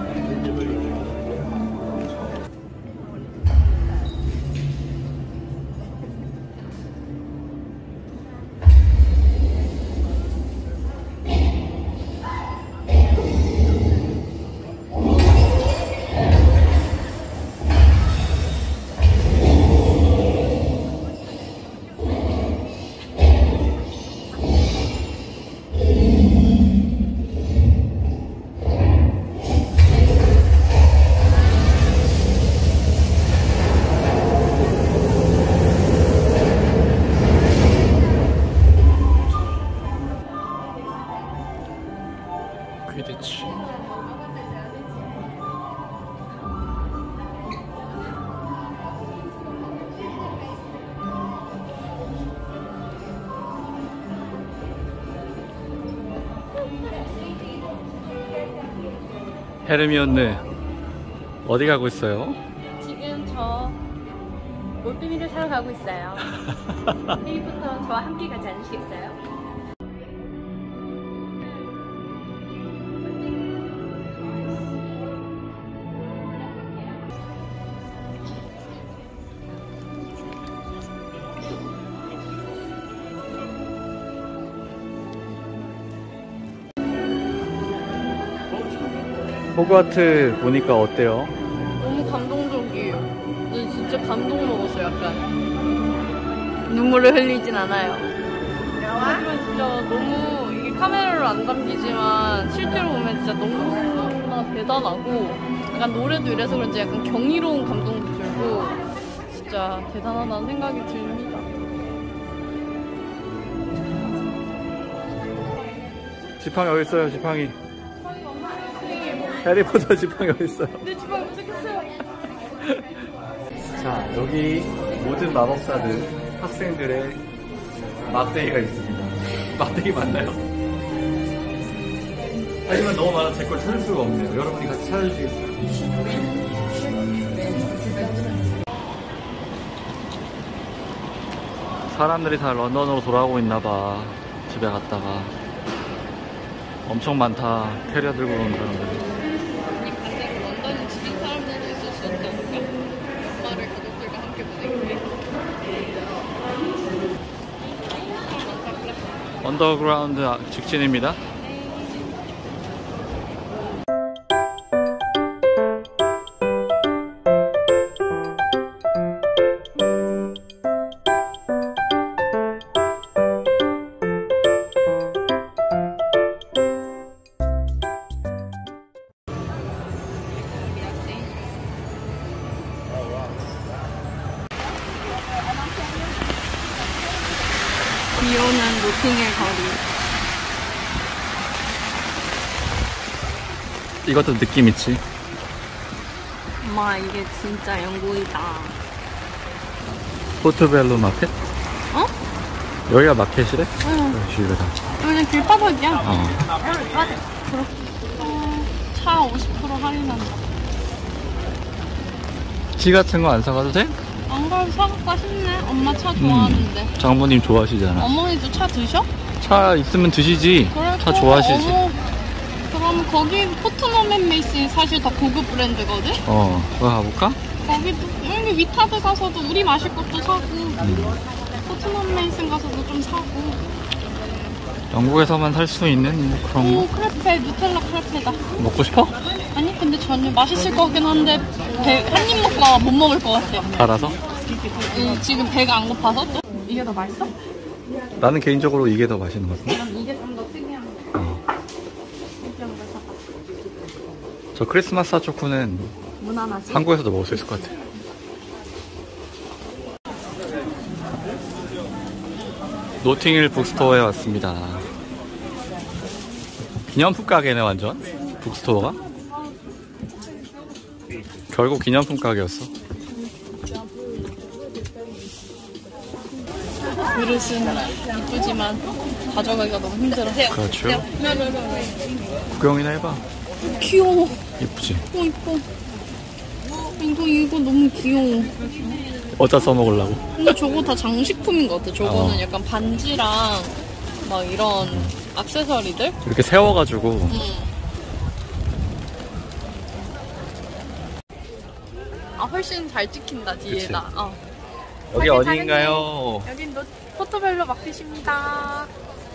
퀴디치. 헤르미온느 어디 가고 있어요? 지금 저 올빼미를 사러 가고 있어요. 내일부터 저와 함께 가지 않으시겠어요? 호그와트 보니까 어때요? 너무 감동적이에요. 나 진짜 감동 먹었어 약간. 눈물을 흘리진 않아요. 하지만 진짜 너무 이게 카메라로 안 담기지만 실제로 보면 진짜 너무나 대단하고 약간 노래도 이래서 그런지 약간 경이로운 감동도 들고 진짜 대단하다는 생각이 듭니다. 지팡이 어디 있어요? 지팡이. 해리포터 지팡이 어디 있어요? 내 지팡이 도착했어요. 자, 여기 모든 마법사들 학생들의 막대기가 있습니다. 막대기 맞나요? 하지만 너무 많아서 제 걸 찾을 수가 없네요. 여러분이 같이 찾아주시겠어요? 사람들이 다 런던으로 돌아오고 있나봐. 집에 갔다가 엄청 많다. 캐리어 들고 오는 사람들이. 아니 반대로 런던에 집인 사람들도 있을 수 없지 않을까? 엄마를 가족들과 함께 보내기에. 언더그라운드 직진입니다. 비오는 노팅힐 거리. 이것도 느낌 있지? 엄마 이게 진짜 영국이다. 포트벨로 마켓? 어? 여기가 마켓이래? 응. 여기가 다. 여기는 길바닥이야. 어. 어, 차 오십 퍼센트 할인한다. 티 같은 거 안 사가도 돼? 안 가도 사갈까 싶네. 엄마 차 좋아하는데. 음, 장모님 좋아하시잖아. 어머니도 차 드셔? 차 있으면 드시지. 그래, 차 좋아하시지. 어머, 그럼 거기 포트넘 앤 메이슨 사실 더 고급 브랜드거든? 어, 그거 가볼까? 거기도 여기 위타드 가서도 우리 마실 것도 사고 음. 포트넘 메이슨 가서도 좀 사고. 영국에서만 살 수 있는 뭐 그런 오 거 크레페 누텔라 크레페다. 먹고 싶어? 아니 근데 전혀 맛있을 거긴 한데 한 입 먹고 못 먹을 것 같아. 달아서? 음, 지금 배가 안 고파서 또? 이게 더 맛있어? 나는 개인적으로 이게 더 맛있는 것 같은데. 난 이게 좀 더 특이한 거. 어. 특이한 걸 사봤어. 저 크리스마스 핫초코는 무난하지? 한국에서도 먹을 수 있을 것 같아. 노팅힐 북스토어에 왔습니다. 기념품 가게네 완전. 북스토어가 결국 기념품 가게였어. 그릇은 이쁘지만 가져가기가 너무 힘들어. 그렇죠. 구경이나 해봐. 귀여워. 예쁘지? 어 이뻐. 이거 이거 너무 귀여워. 어디다 써먹으려고? 근데 저거 다 장식품인 것 같아. 저거는 어. 약간 반지랑 막 이런 액세서리들? 이렇게 세워가지고. 응. 아 훨씬 잘 찍힌다 뒤에다. 어. 여기 당연히, 어디인가요? 당연히. 여긴 노, 포토벨로 마켓입니다.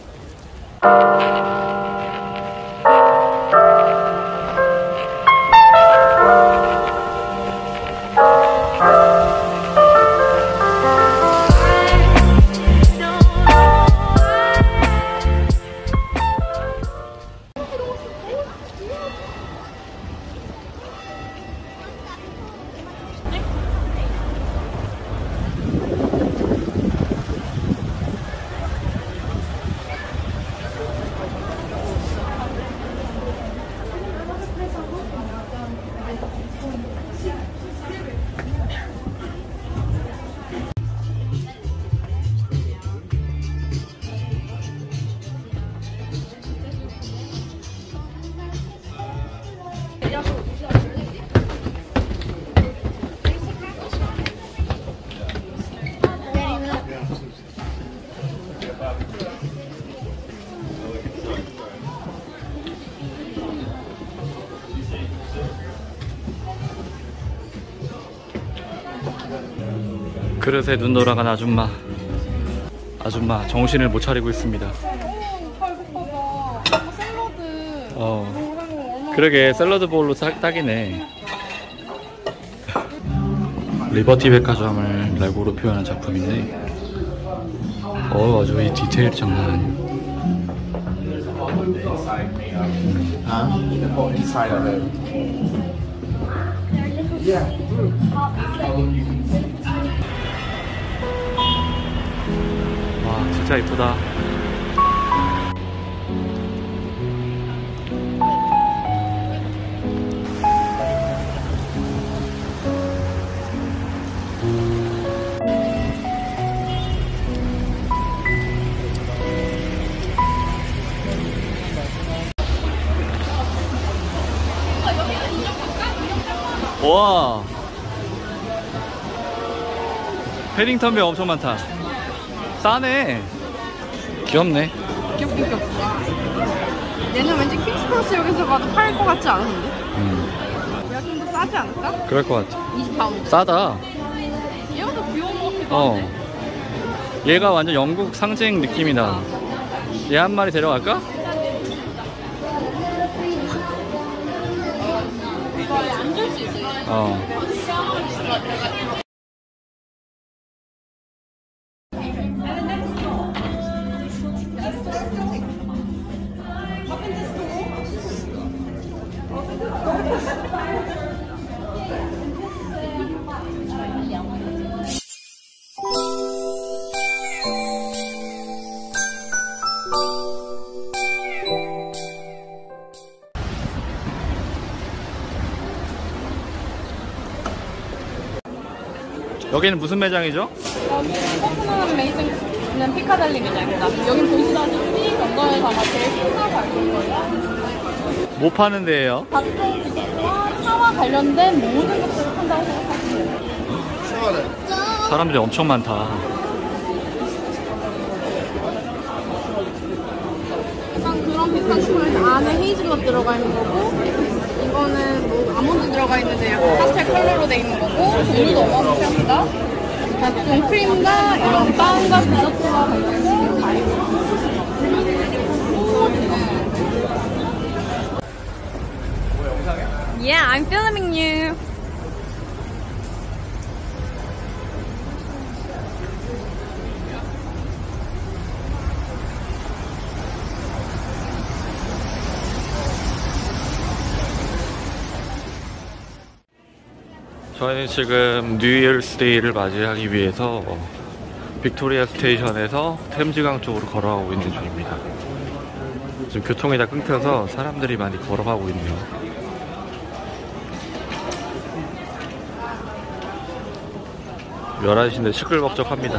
그릇에 눈 돌아간 아줌마. 아줌마 정신을 못 차리고 있습니다. 어, 그러게 샐러드 볼로 딱이네. 리버티 백화점을 레고로 표현한 작품인데 어, 아주 이 디테일 장난 아니야. Huh? Or inside of it? Yeah. 와, 진짜 이쁘다. 와, 패딩턴 배 엄청 많다. 싸네. 귀엽네. 귀엽긴 귀엽다. 얘는 왠지 킹스크로스역에서 봐도 팔 것 같지 않은데? 음. 얘가 좀 더 싸지 않을까? 그럴 것 같아. 이십 파운드. 싸다. 얘가 더 귀여운 것 같기도 어. 한데. 얘가 완전 영국 상징 느낌이다. 얘 한 마리 데려갈까? 앉을 수 있어요. 어. 여기는 무슨 매장이죠? 퍼스널 메이슨은 피카델리 매장입니다. 여긴 보시다시피 런던에서 아마 제일 큰다고 알고 있거든요. 뭐 파는 데예요? 각종 기계와 차와 관련된 모든 것들을 판다고 생각하시면 돼요. 사람들이 엄청 많다. 약간 그런 비슷한 식으로 안에 헤이즐넛 들어가 있는 거고, 이거는 뭐 아몬드 들어가 있는데 약간 파스텔 컬러로 돼 있는 거고, 종류도 어마무시합니다. 각종 크림과 이런 빵과 디저트와 관련된 과일. Yeah, I'm filming you. 저희는 지금 뉴이얼스 데이를 맞이하기 위해서 빅토리아 스테이션에서 템즈강 쪽으로 걸어가고 있는 중입니다. 지금 교통이 다 끊겨서 사람들이 많이 걸어가고 있네요. 열한 시인데 시끌벅적합니다.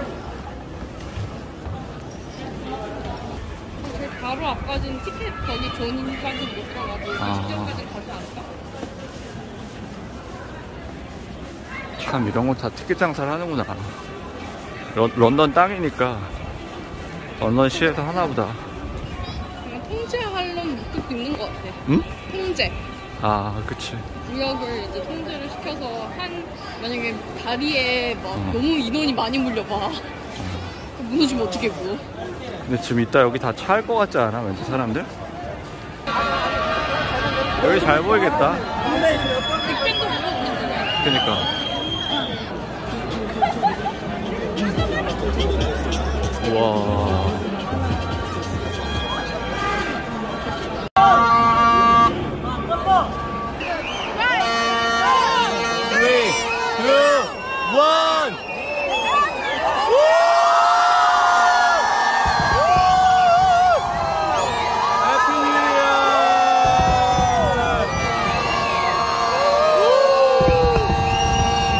바로 앞까지는 티켓 거기 존까지 못 가가지고 아. 직전까지 가지 않을까? 참 이런 거 다 티켓 장사를 하는구나. 런, 런던 땅이니까 런던 시에서 하나보다. 그냥 통제하려는 목적도 있는 것 같아. 응? 통제. 아, 그치. 구역을 이제 통제를 시켜서 한 만약에 다리에 막 어. 너무 인원이 많이 몰려봐. 그럼 무너지면 어떻게 뭐? 근데 지금 이따 여기 다 찰 것 같지 않아? 왠지 사람들? 여기 잘 보이겠다. 빅뱅도 물어보는데. 그니까. 우와.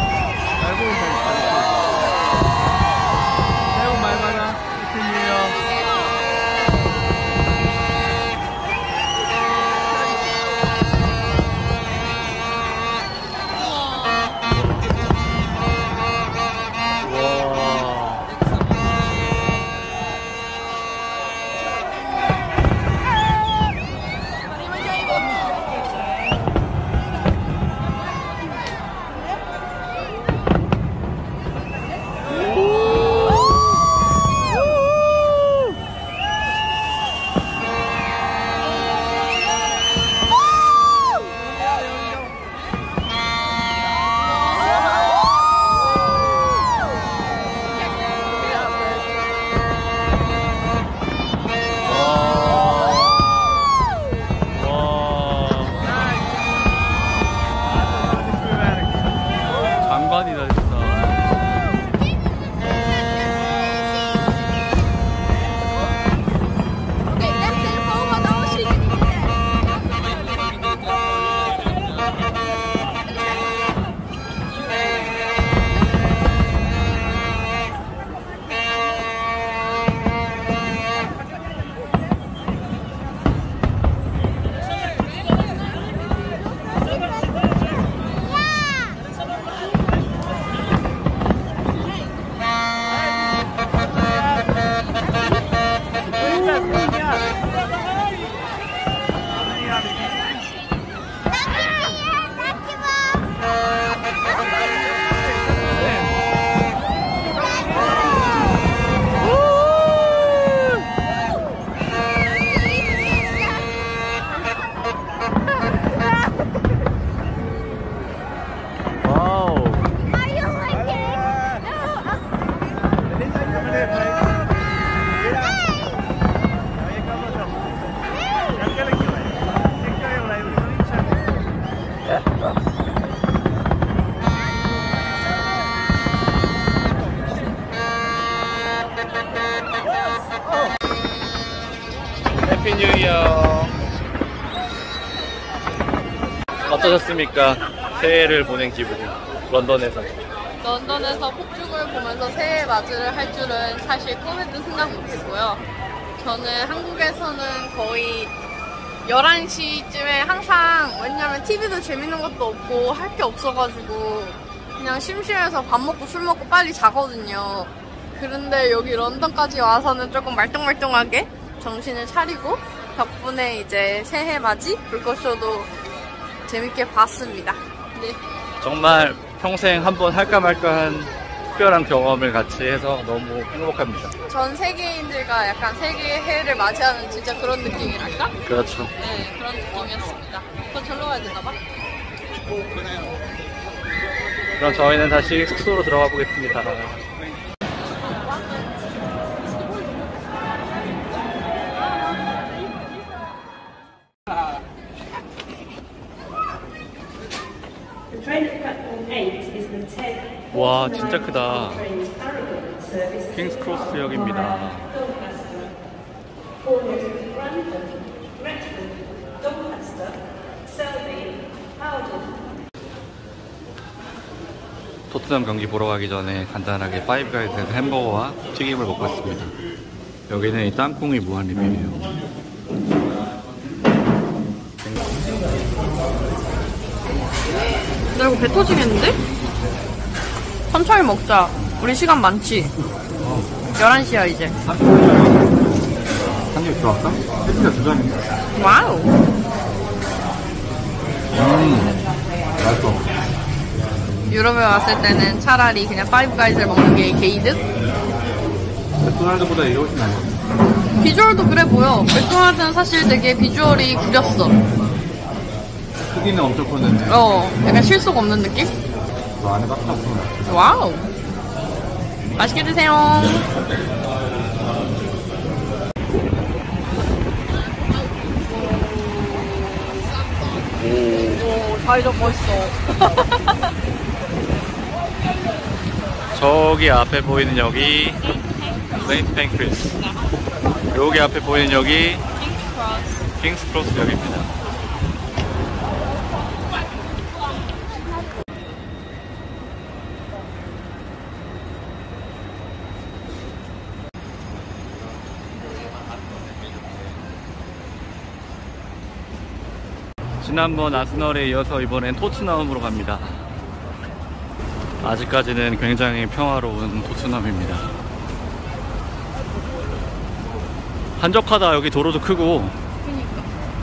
새해 복 많이 받아. 해피 뉴 이어. 해피 뉴 이어. 어떠셨습니까? 새해를 보낸 기분이 런던에서. 런던에서 폭죽을 보면서 새해 맞이를 할 줄은 사실 꿈에도 생각 못했고요. 저는 한국에서는 거의 열한 시쯤에 항상, 왜냐면 티비도 재밌는 것도 없고 할 게 없어가지고 그냥 심심해서 밥 먹고 술 먹고 빨리 자거든요. 그런데 여기 런던까지 와서는 조금 말똥말똥하게 정신을 차리고 덕분에 이제 새해 맞이 불꽃쇼도 재밌게 봤습니다. 네. 정말 평생 한번 할까 말까한 특별한 경험을 같이 해서 너무 행복합니다. 전 세계인들과 약간 세계해를 맞이하는 진짜 그런 느낌이랄까? 그렇죠. 네, 그런 느낌이었습니다. 더 절로 가야 되나봐? 그럼 저희는 다시 숙소로 들어가 보겠습니다. 와, 진짜 크다. 킹스크로스역입니다. 토트넘 경기 보러 가기 전에 간단하게 파이브가이즈에서 햄버거와 튀김을 먹고 있습니다. 여기는 이 땅콩이 무한리필이에요. 나 이거 배 터지겠는데? 천천히 먹자. 우리 시간 많지? 어. 열한 시야 이제. 한 입 들어갈까? 햄버거 두 잔인가? 와우. 음, 맛있어. 유럽에 왔을 때는 차라리 그냥 파이브가이즈를 먹는 게 게이득? 맥도날드보다 이게 훨씬 나아. 비주얼도 그래 보여. 맥도날드는 사실 되게 비주얼이 구렸어. 크기는 엄청 컸는데. 어, 약간 실속 없는 느낌? 그 안에 깜짝이야. 와우. 맛있게 드세요. 오, 사이좋 멋있어. 저기 앞에 보이는 여기 세인트 팬크리스, 여기 앞에 보이는 여기 킹스크로스 역입니다. 지난번 아스널에 이어서 이번엔 토트넘으로 갑니다. 아직까지는 굉장히 평화로운 토트넘입니다. 한적하다. 여기 도로도 크고. 그니까.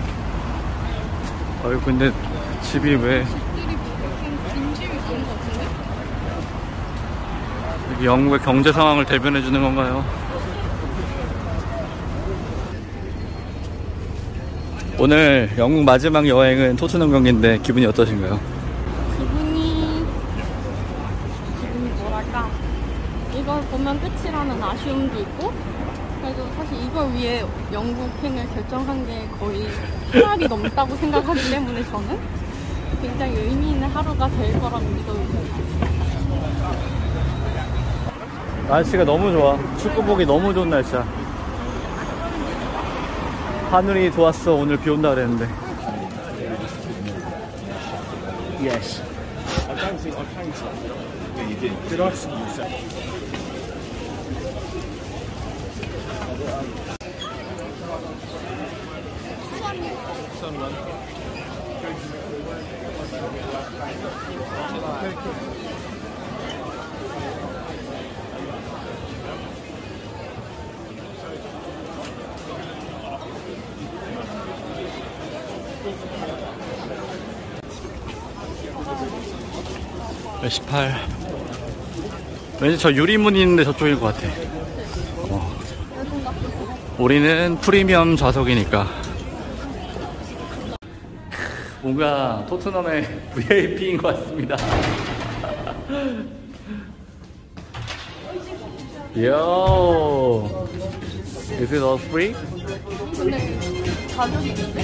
어이, 근데 집이 왜 빈집이 그런 것 같은데? 여기 영국의 경제 상황을 대변해 주는 건가요? 오늘 영국 마지막 여행은 토트넘 경기인데 기분이 어떠신가요? 기분이 기분이 뭐랄까, 이걸 보면 끝이라는 아쉬움도 있고, 그래도 사실 이걸 위해 영국 팬을 결정한 게 거의 하루이 넘다고 생각하기 때문에 저는 굉장히 의미 있는 하루가 될 거라고 믿어요. 날씨가 너무 좋아. 축구 보기 너무 좋은 날씨야. 하늘이 좋았어. 오늘 비 온다 그랬는데. Yes. I don't think I came to that. Yeah, you did. Did I see you say? 십팔. 왠지 저 유리문이 있는데 저쪽일 것 같아. 어. 우리는 프리미엄 좌석이니까. 뭔가 토트넘의 브이아이피인 것 같습니다. Yo, is it all free? 근데 가격이 있는데?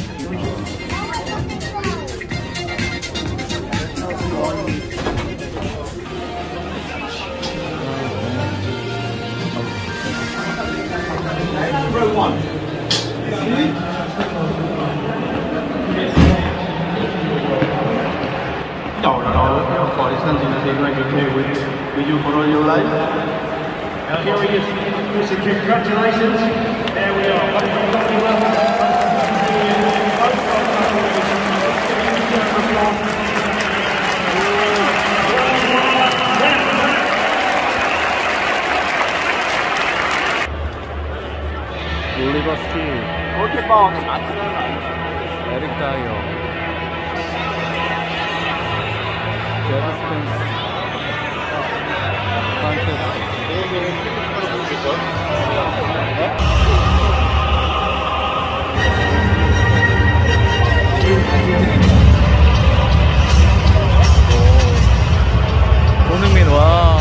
Row one. been working here with, with you for all your life. Now here he is, Mister Congratulations. There we are. 올리버 스키, 에릭 다이어, 제드 스펜스, 손흥민. 와.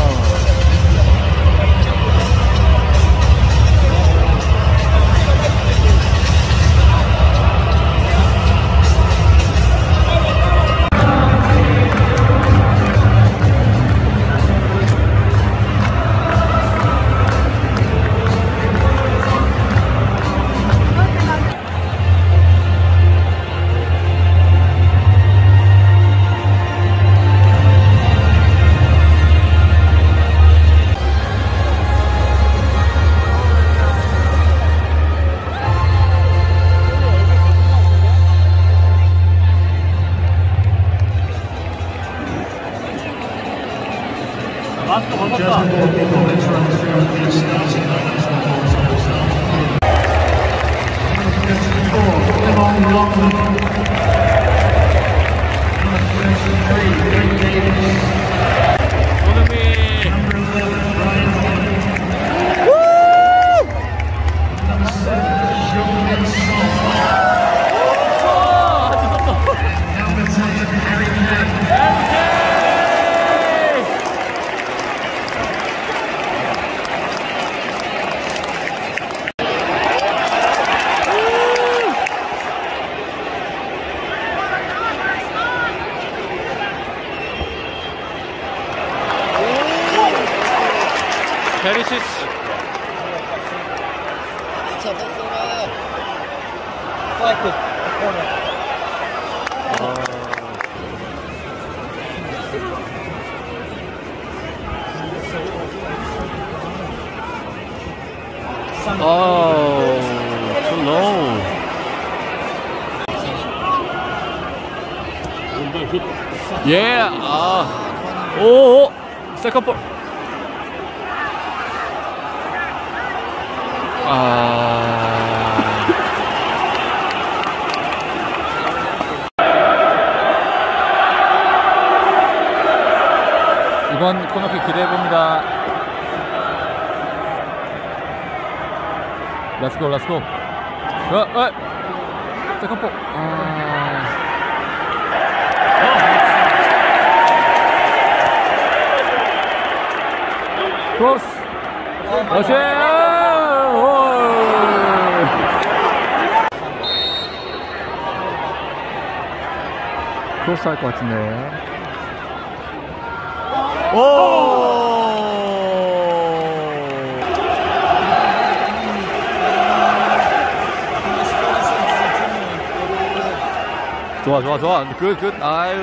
페리시치. Oh, too low. Yeah. Ah. Oh, second ball. 아. 이번 코너킥 기대해 봅니다. Let's go, let's go. 어, 어. 세컨 볼. 아. 크로스. 다시. 크로스 할 것 같은데. 오! 좋아, 좋아, 좋아. 굿, 굿. 아유.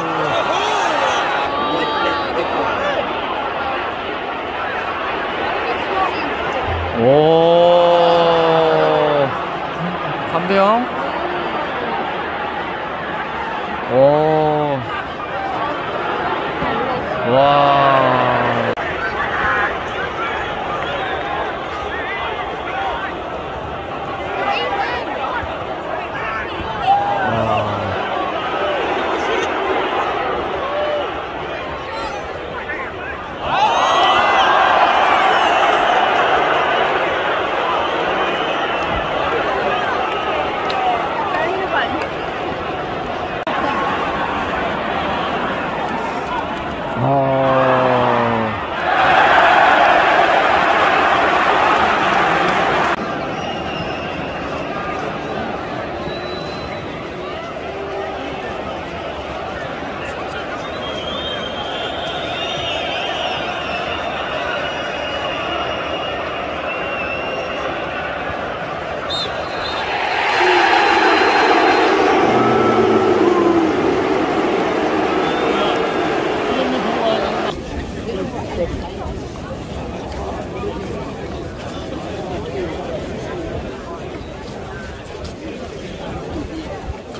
오. 삼 대 영. 오. 와.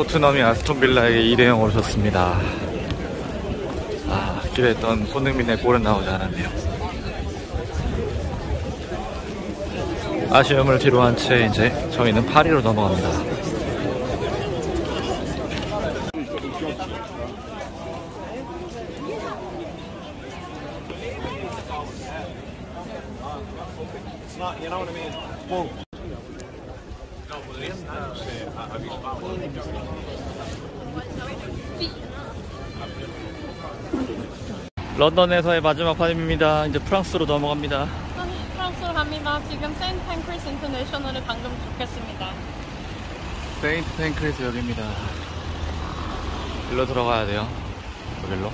토트넘이 아스톤빌라에게 이 대 영으로 졌습니다. 아, 기대했던 손흥민의 골은 나오지 않았네요. 아쉬움을 뒤로 한 채 이제 저희는 파리로 넘어갑니다. 런던에서의 마지막 판입니다. 이제 프랑스로 넘어갑니다. 프랑스로 갑니다. 지금 세인트 팬크리스 인터내셔널을 방금 도착했습니다. 세인트 팬크리스 역입니다. 일로 들어가야 돼요. 여기로.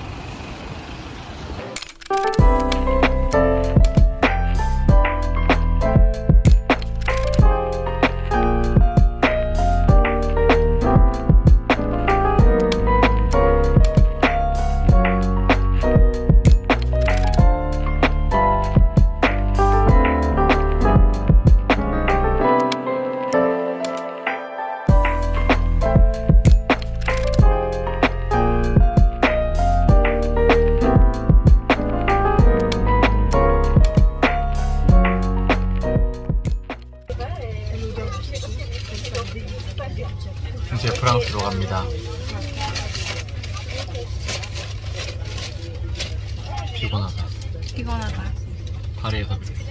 이제 프랑스로 갑니다. 피곤하다. 피곤하다. 파리에서